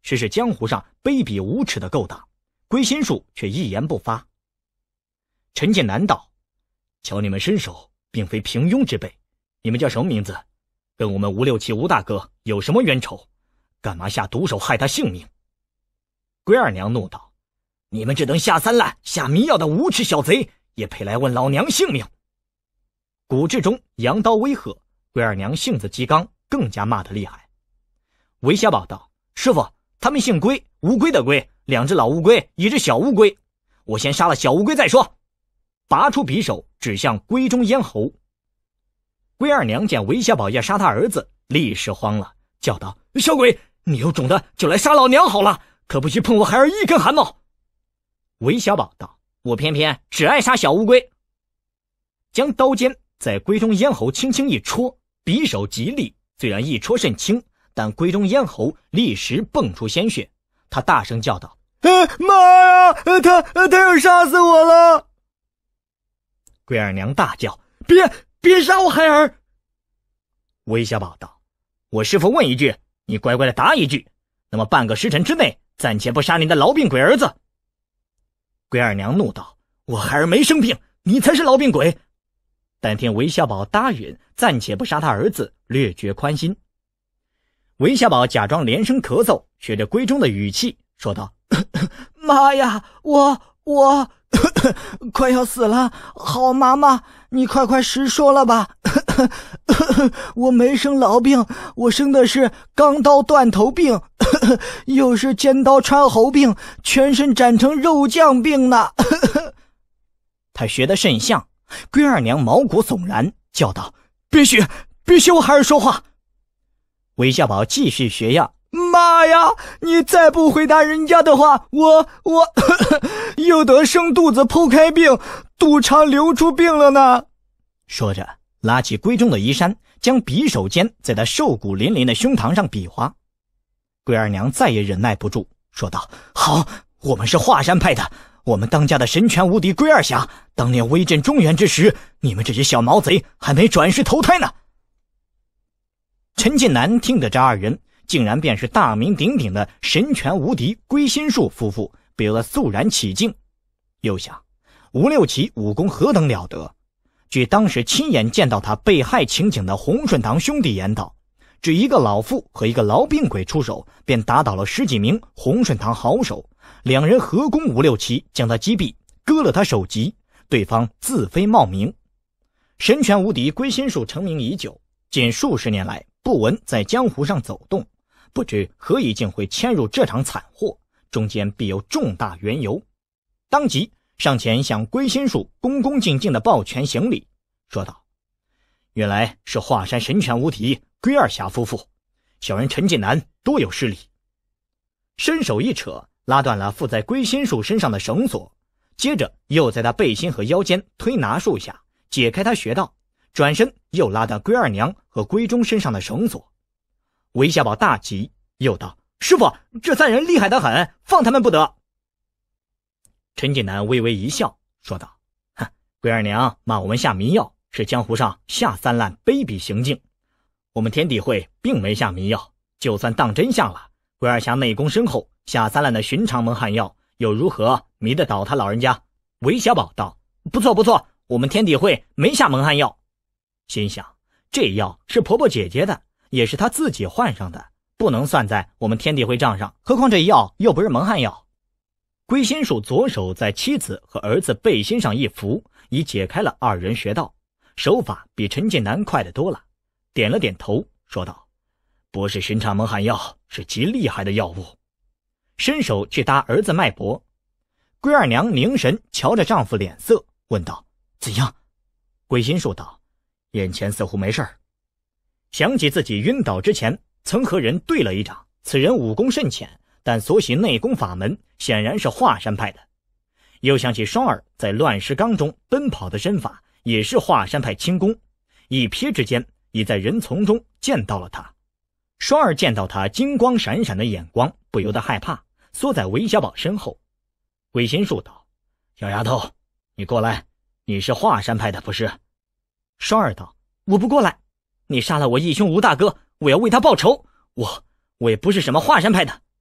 实是江湖上卑鄙无耻的勾当，归心术却一言不发。陈近南道：瞧你们身手并非平庸之辈，你们叫什么名字？跟我们吴六七吴大哥有什么冤仇？干嘛下毒手害他性命？龟二娘怒道：你们这等下三滥下迷药的无耻小贼，也配来问老娘性命？古志中扬刀威吓，龟二娘性子极刚，更加骂得厉害。韦小宝道：师傅，他们姓龟，乌龟的龟，两只老乌龟，一只小乌龟，我先杀了小乌龟再说。拔出匕首指向龟中咽喉。龟二娘见韦小宝要杀他儿子，立时慌了，叫道：小鬼，你有种的就来杀老娘好了，可不许碰我孩儿一根汗毛。韦小宝道：我偏偏只爱杀小乌龟。将刀尖在龟中咽喉轻轻一戳，匕首极利，虽然一戳甚轻，但龟中咽喉立时迸出鲜血。他大声叫道： 呃，妈呀，呃、他、呃、他要杀死我了！ 龟二娘大叫：别别杀我孩儿！韦小宝道：我师父问一句，你乖乖的答一句，那么半个时辰之内暂且不杀你的痨病鬼儿子。龟二娘怒道：我孩儿没生病，你才是痨病鬼。但听韦小宝答允暂且不杀他儿子，略觉宽心。韦小宝假装连声咳嗽，学着闺中的语气说道：妈呀，我我快要死了，好妈妈，你快快实说了吧。我没生痨病，我生的是钢刀断头病，又是尖刀穿喉病，全身斩成肉酱病呢。他学得甚像，龟二娘毛骨悚然，叫道：别许别许我孩儿说话。韦小宝继续学样：妈呀，你再不回答人家的话，我我又得生肚子剖开病，肚肠流出病了呢。说着拉起龟中的衣衫，将匕首尖在他瘦骨嶙嶙的胸膛上比划。龟二娘再也忍耐不住，说道：好，我们是华山派的，我们当家的神拳无敌龟二侠当年威震中原之时，你们这些小毛贼还没转世投胎呢。陈近南听得这二人竟然便是大名鼎鼎的神拳无敌龟心术夫妇，不由得肃然起敬。又想吴六奇武功何等了得，据当时亲眼见到他被害情景的洪顺堂兄弟言道，只一个老妇和一个痨病鬼出手，便打倒了十几名洪顺堂好手，两人合攻吴六奇，将他击毙，割了他首级，对方自非冒名。神拳无敌龟心术成名已久，近数十年来不闻在江湖上走动，不知何以竟会牵入这场惨祸，中间必有重大缘由。当即上前向龟心术恭恭敬敬地抱拳行礼，说道：原来是华山神拳无敌龟二侠夫妇，小人陈近南多有失礼。伸手一扯，拉断了附在龟心术身上的绳索，接着又在他背心和腰间推拿数下，解开他穴道，转身又拉断龟二娘和龟中身上的绳索。韦小宝大急，又道：师傅，这三人厉害得很，放他们不得。陈近南微微一笑，说道：哼，龟二娘骂我们下迷药，是江湖上下三滥卑鄙行径，我们天地会并没下迷药，就算当真下了，龟二侠内功深厚，下三滥的寻常蒙汗药又如何迷得倒他老人家？韦小宝道：不错不错，我们天地会没下蒙汗药。心想这药是婆婆姐姐的，也是她自己换上的，不能算在我们天地会账上，何况这药又不是蒙汗药。龟心术左手在妻子和儿子背心上一扶，已解开了二人穴道，手法比陈近南快得多了，点了点头，说道：不是寻常蒙汗药，是极厉害的药物。伸手去搭儿子脉搏。龟二娘凝神瞧着丈夫脸色，问道：怎样？龟心术道：眼前似乎没事儿。想起自己晕倒之前曾和人对了一掌，此人武功甚浅，但所习内功法门显然是华山派的。又想起双儿在乱石岗中奔跑的身法，也是华山派轻功，一瞥之间已在人丛中见到了他。双儿见到他金光闪闪的眼光，不由得害怕，缩在韦小宝身后。龟心术道：小丫头，你过来，你是华山派的不是？双儿道：我不过来，你杀了我义兄吴大哥，我要为他报仇，我我也不是什么华山派的。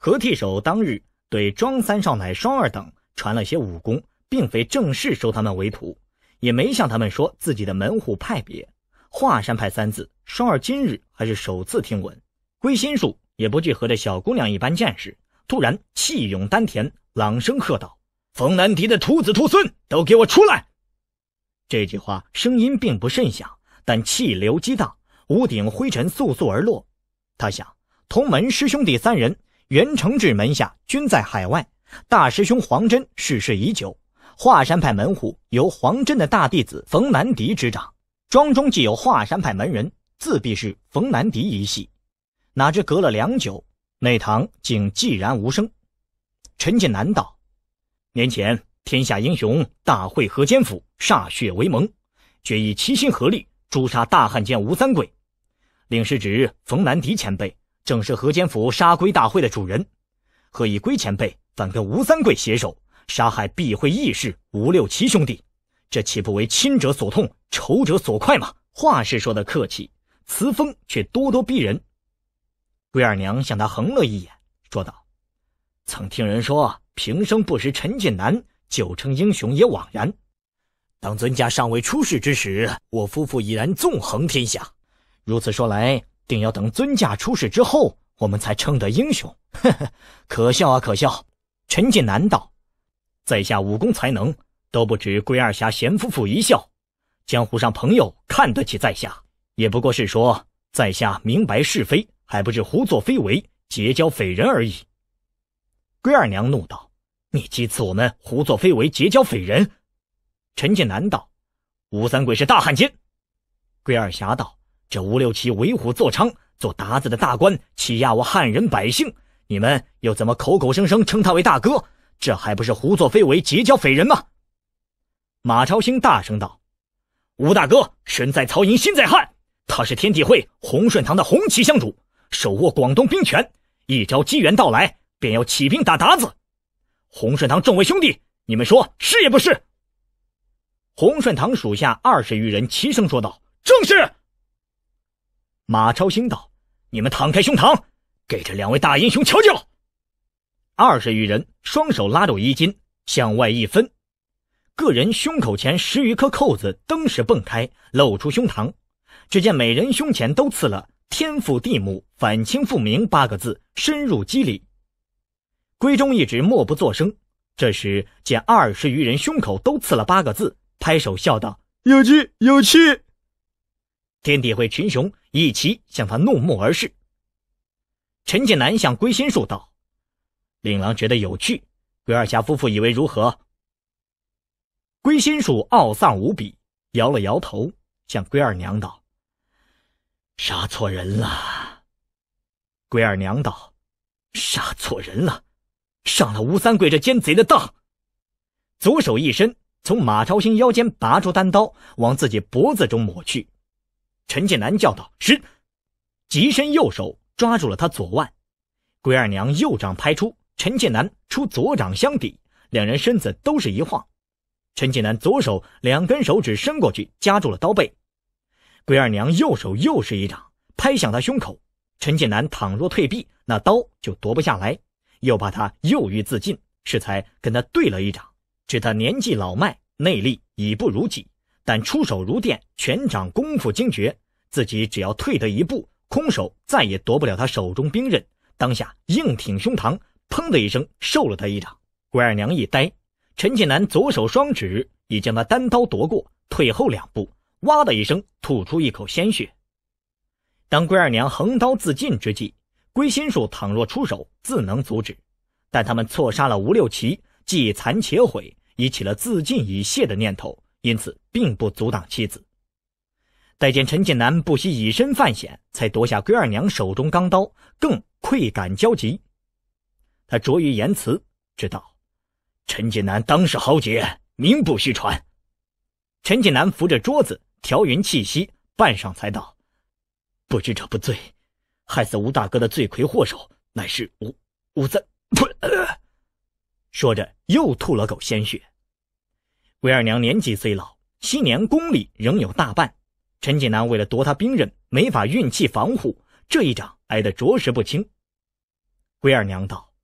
何惕守当日对庄三少奶、双儿等传了些武功，并非正式收他们为徒，也没向他们说自己的门户派别。华山派三字，双儿今日还是首次听闻。归心术也不惧和这小姑娘一般见识，突然气涌丹田，朗声喝道：冯南迪的徒子徒孙都给我出来！这句话声音并不甚响，但气流激荡，屋顶灰尘簌簌而落。他想，同门师兄弟三人，袁承志门下均在海外，大师兄黄真逝世已久，华山派门户由黄真的大弟子冯南迪执掌，庄中既有华山派门人，自必是冯南迪一系。哪知隔了良久，内堂竟寂然无声。陈近南道：年前天下英雄大会河间府，歃血为盟，决意齐心合力诛杀大汉奸吴三桂。领事指冯南迪前辈正是河间府杀龟大会的主人，何以龟前辈反跟吴三桂携手杀害避讳义士吴六奇兄弟？这岂不为亲者所痛，仇者所快吗？话是说的客气，词风却咄咄逼人。龟二娘向他横了一眼，说道：曾听人说平生不识陈近南，久称英雄也枉然。当尊家尚未出世之时，我夫妇已然纵横天下，如此说来，定要等尊驾出世之后，我们才称得英雄。呵呵，可笑啊可笑。陈近南道：在下武功才能都不止龟二侠贤夫妇一笑，江湖上朋友看得起在下，也不过是说在下明白是非，还不是胡作非为，结交匪人而已。龟二娘怒道：你讥刺我们胡作非为，结交匪人？陈近南道：吴三桂是大汉奸。龟二侠道：这吴六奇为虎作伥，做鞑子的大官，欺压我汉人百姓，你们又怎么口口声声称他为大哥？这还不是胡作非为，结交匪人吗？马超兴大声道：吴大哥身在曹营心在汉，他是天地会洪顺堂的红旗香主，手握广东兵权，一朝机缘到来，便要起兵打鞑子。洪顺堂众位兄弟，你们说是也不是？洪顺堂属下二十余人齐声说道：正是。马超兴道：你们敞开胸膛，给这两位大英雄瞧瞧。二十余人双手拉住衣襟，向外一分，个人胸口前十余颗扣子登时蹦开，露出胸膛。只见每人胸前都刺了天父地母反清复明八个字，深入肌理。闺中一直默不作声，这时见二十余人胸口都刺了八个字，拍手笑道：有趣有趣。天地会群雄一齐向他怒目而视。陈近南向归心术道：令郎觉得有趣，龟二侠夫妇以为如何？归心术懊丧无比，摇了摇头，向龟二娘道：杀错人了。龟二娘道：杀错人了，上了吴三桂这奸贼的当。左手一伸，从马超兴腰间拔出单刀，往自己脖子中抹去。陈近南叫道：是！急伸右手抓住了他左腕。龟二娘右掌拍出，陈近南出左掌相抵，两人身子都是一晃。陈近南左手两根手指伸过去夹住了刀背，龟二娘右手又是一掌拍向他胸口。陈近南倘若退避，那刀就夺不下来，又怕他诱欲自尽，适才跟他对了一掌。知他年纪老迈，内力已不如己，但出手如电，拳掌功夫精绝，自己只要退得一步，空手再也夺不了他手中兵刃。当下硬挺胸膛，砰的一声受了他一掌。龟二娘一呆，陈近南左手双指已将他单刀夺过，退后两步，哇的一声吐出一口鲜血。当龟二娘横刀自尽之际，龟心术倘若出手自能阻止，但他们错杀了吴六奇，既残且毁，已起了自尽以谢的念头，因此并不阻挡妻子。待见陈近南不惜以身犯险，才夺下龟二娘手中钢刀，更愧感焦急。他拙于言辞，知道陈近南当是豪杰，名不虚传。陈近南扶着桌子调匀气息，半晌才道：不知者不罪，害死吴大哥的罪魁祸首乃是吴吴三、呃、说着又吐了口鲜血。龟二娘年纪虽老，昔年功力仍有大半，陈近南为了夺他兵刃，没法运气防护，这一掌挨得着实不轻。龟二娘道：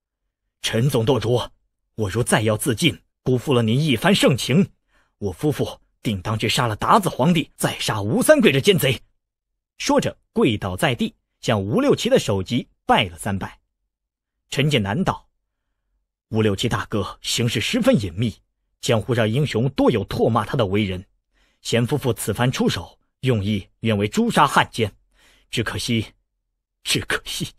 陈总舵主，我若再要自尽，辜负了您一番盛情，我夫妇定当去杀了达子皇帝，再杀吴三桂这奸贼。说着跪倒在地，向吴六奇的首级拜了三拜。陈近南道：吴六奇大哥行事十分隐秘，江湖上英雄多有唾骂他的为人，贤夫妇此番出手，用意原为诛杀汉奸，只可惜只可惜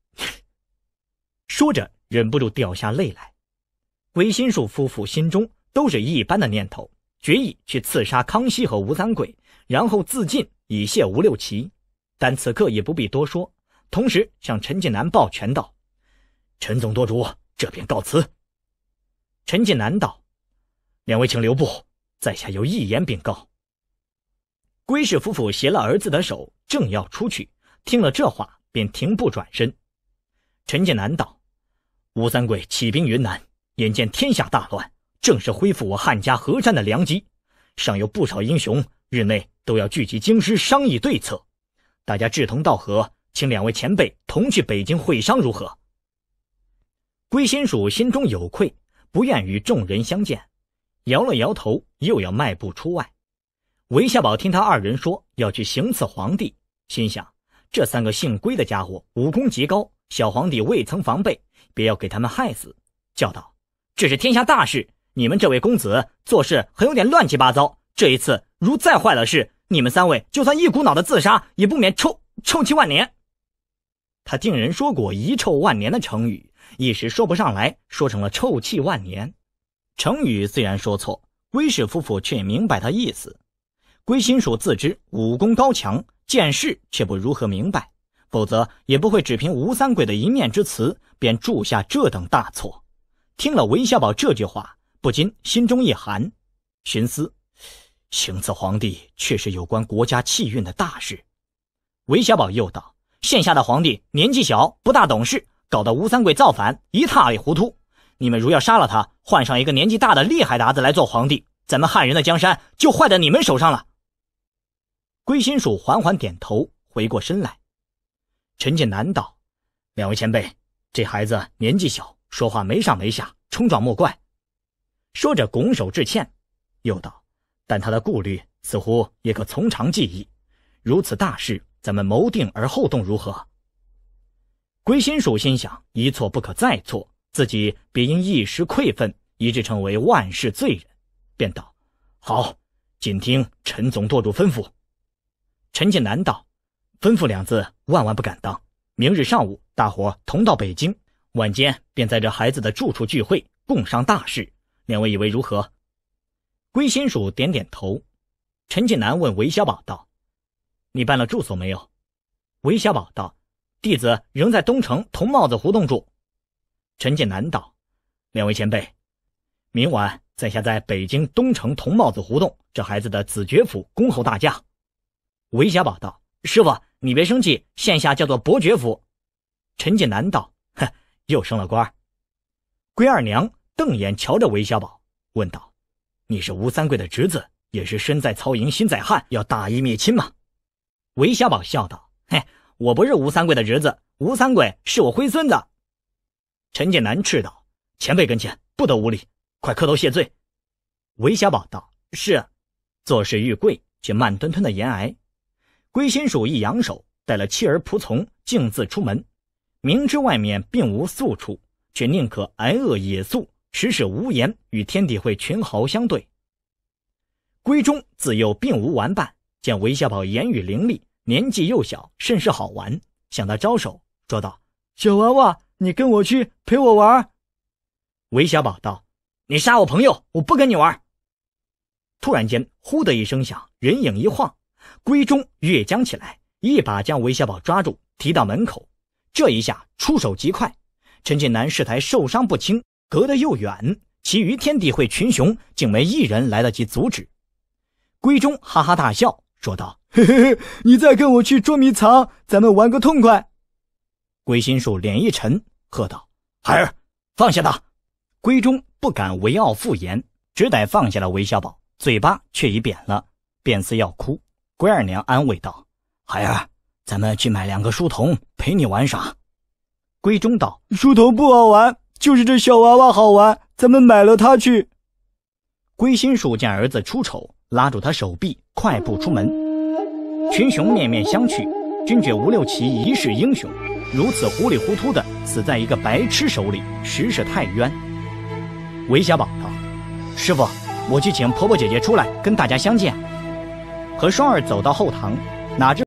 说着忍不住掉下泪来。韦心树夫妇心中都是一般的念头，决意去刺杀康熙和吴三桂，然后自尽以谢吴六奇。但此刻也不必多说，同时向陈近南抱拳道：陈总舵主，这便告辞。陈近南道：两位请留步，在下有一言禀告。归氏夫妇携了儿子的手，正要出去，听了这话便停步转身。陈近南道：吴三桂起兵云南，眼见天下大乱，正是恢复我汉家河山的良机，尚有不少英雄日内都要聚集京师商议对策，大家志同道合，请两位前辈同去北京会商如何？归心属心中有愧，不愿与众人相见，摇了摇头，又要迈步出外。韦小宝听他二人说要去行刺皇帝，心想这三个姓归的家伙武功极高，小皇帝未曾防备，别要给他们害死，叫道：这是天下大事，你们这位公子做事很有点乱七八糟，这一次如再坏了事，你们三位就算一股脑的自杀，也不免臭臭气万年。他听人说过遗臭万年的成语，一时说不上来，说成了臭气万年。成语虽然说错，归氏夫妇却明白他意思。归心属自知武功高强，见事却不如何明白，否则也不会只凭吴三桂的一面之词便铸下这等大错。听了韦小宝这句话，不禁心中一寒，寻思行刺皇帝确是有关国家气运的大事。韦小宝又道：现下的皇帝年纪小，不大懂事，搞得吴三桂造反，一塌里糊涂。你们如要杀了他，换上一个年纪大的厉害达子来做皇帝，咱们汉人的江山就坏在你们手上了。归心属缓缓点头，回过身来。陈近南道：两位前辈，这孩子年纪小，说话没上没下，冲撞莫怪。说着拱手致歉，又道：但他的顾虑似乎也可从长计议，如此大事，咱们谋定而后动如何？归心属心想，一错不可再错，自己别因一时愧愤，以致成为万世罪人，便道：好，谨听陈总舵主吩咐。陈近南道：吩咐两字万万不敢当，明日上午大伙同到北京，晚间便在这孩子的住处聚会，共商大事，两位以为如何？归心属点点头。陈近南问韦小宝道：你办了住所没有？韦小宝道：弟子仍在东城铜帽子胡同住。陈近南道：两位前辈，明晚在下在北京东城铜帽子胡同这孩子的子爵府恭候大驾。韦小宝道：师傅你别生气，现下叫做伯爵府。陈近南道：哼，又升了官。龟二娘瞪眼瞧着韦小宝，问道：你是吴三桂的侄子，也是身在曹营心在汉，要大义灭亲吗？韦小宝笑道：嘿，我不是吴三桂的侄子，吴三桂是我龟孙子。陈近南斥道：前辈跟前不得无礼，快磕头谢罪。韦小宝道：是。做事欲跪，却慢吞吞的言挨。归心属一扬手，带了妻儿仆从径自出门，明知外面并无宿处，却宁可挨饿野宿，时时无言与天地会群豪相对。闺中自幼并无玩伴，见韦小宝言语伶俐，年纪又小，甚是好玩，向他招手说道：小娃娃，你跟我去陪我玩。韦小宝道：你杀我朋友，我不跟你玩。突然间呼的一声响，人影一晃，闺中跃将起来，一把将韦小宝抓住，提到门口。这一下出手极快，陈近南势台受伤不轻，隔得又远，其余天地会群雄竟没一人来得及阻止。闺中哈哈大笑说道：嘿嘿嘿，你再跟我去捉迷藏，咱们玩个痛快。归心术脸一沉，喝道：孩儿，放下他。闺中不敢为傲复言，只得放下了韦小宝，嘴巴却已扁了，便似要哭。龟二娘安慰道：孩儿，咱们去买两个书童陪你玩耍。闺中道：书童不好玩， 就是这小娃娃好玩，咱们买了它去。 归心树见儿子出丑，拉住他手臂，快步出门。群雄面面相觑，均觉吴六奇一世英雄，如此糊里糊涂的死在一个白痴手里，实是太冤。韦小宝道：“师傅，我去请婆婆姐姐出来跟大家相见。”和双儿走到后堂，哪知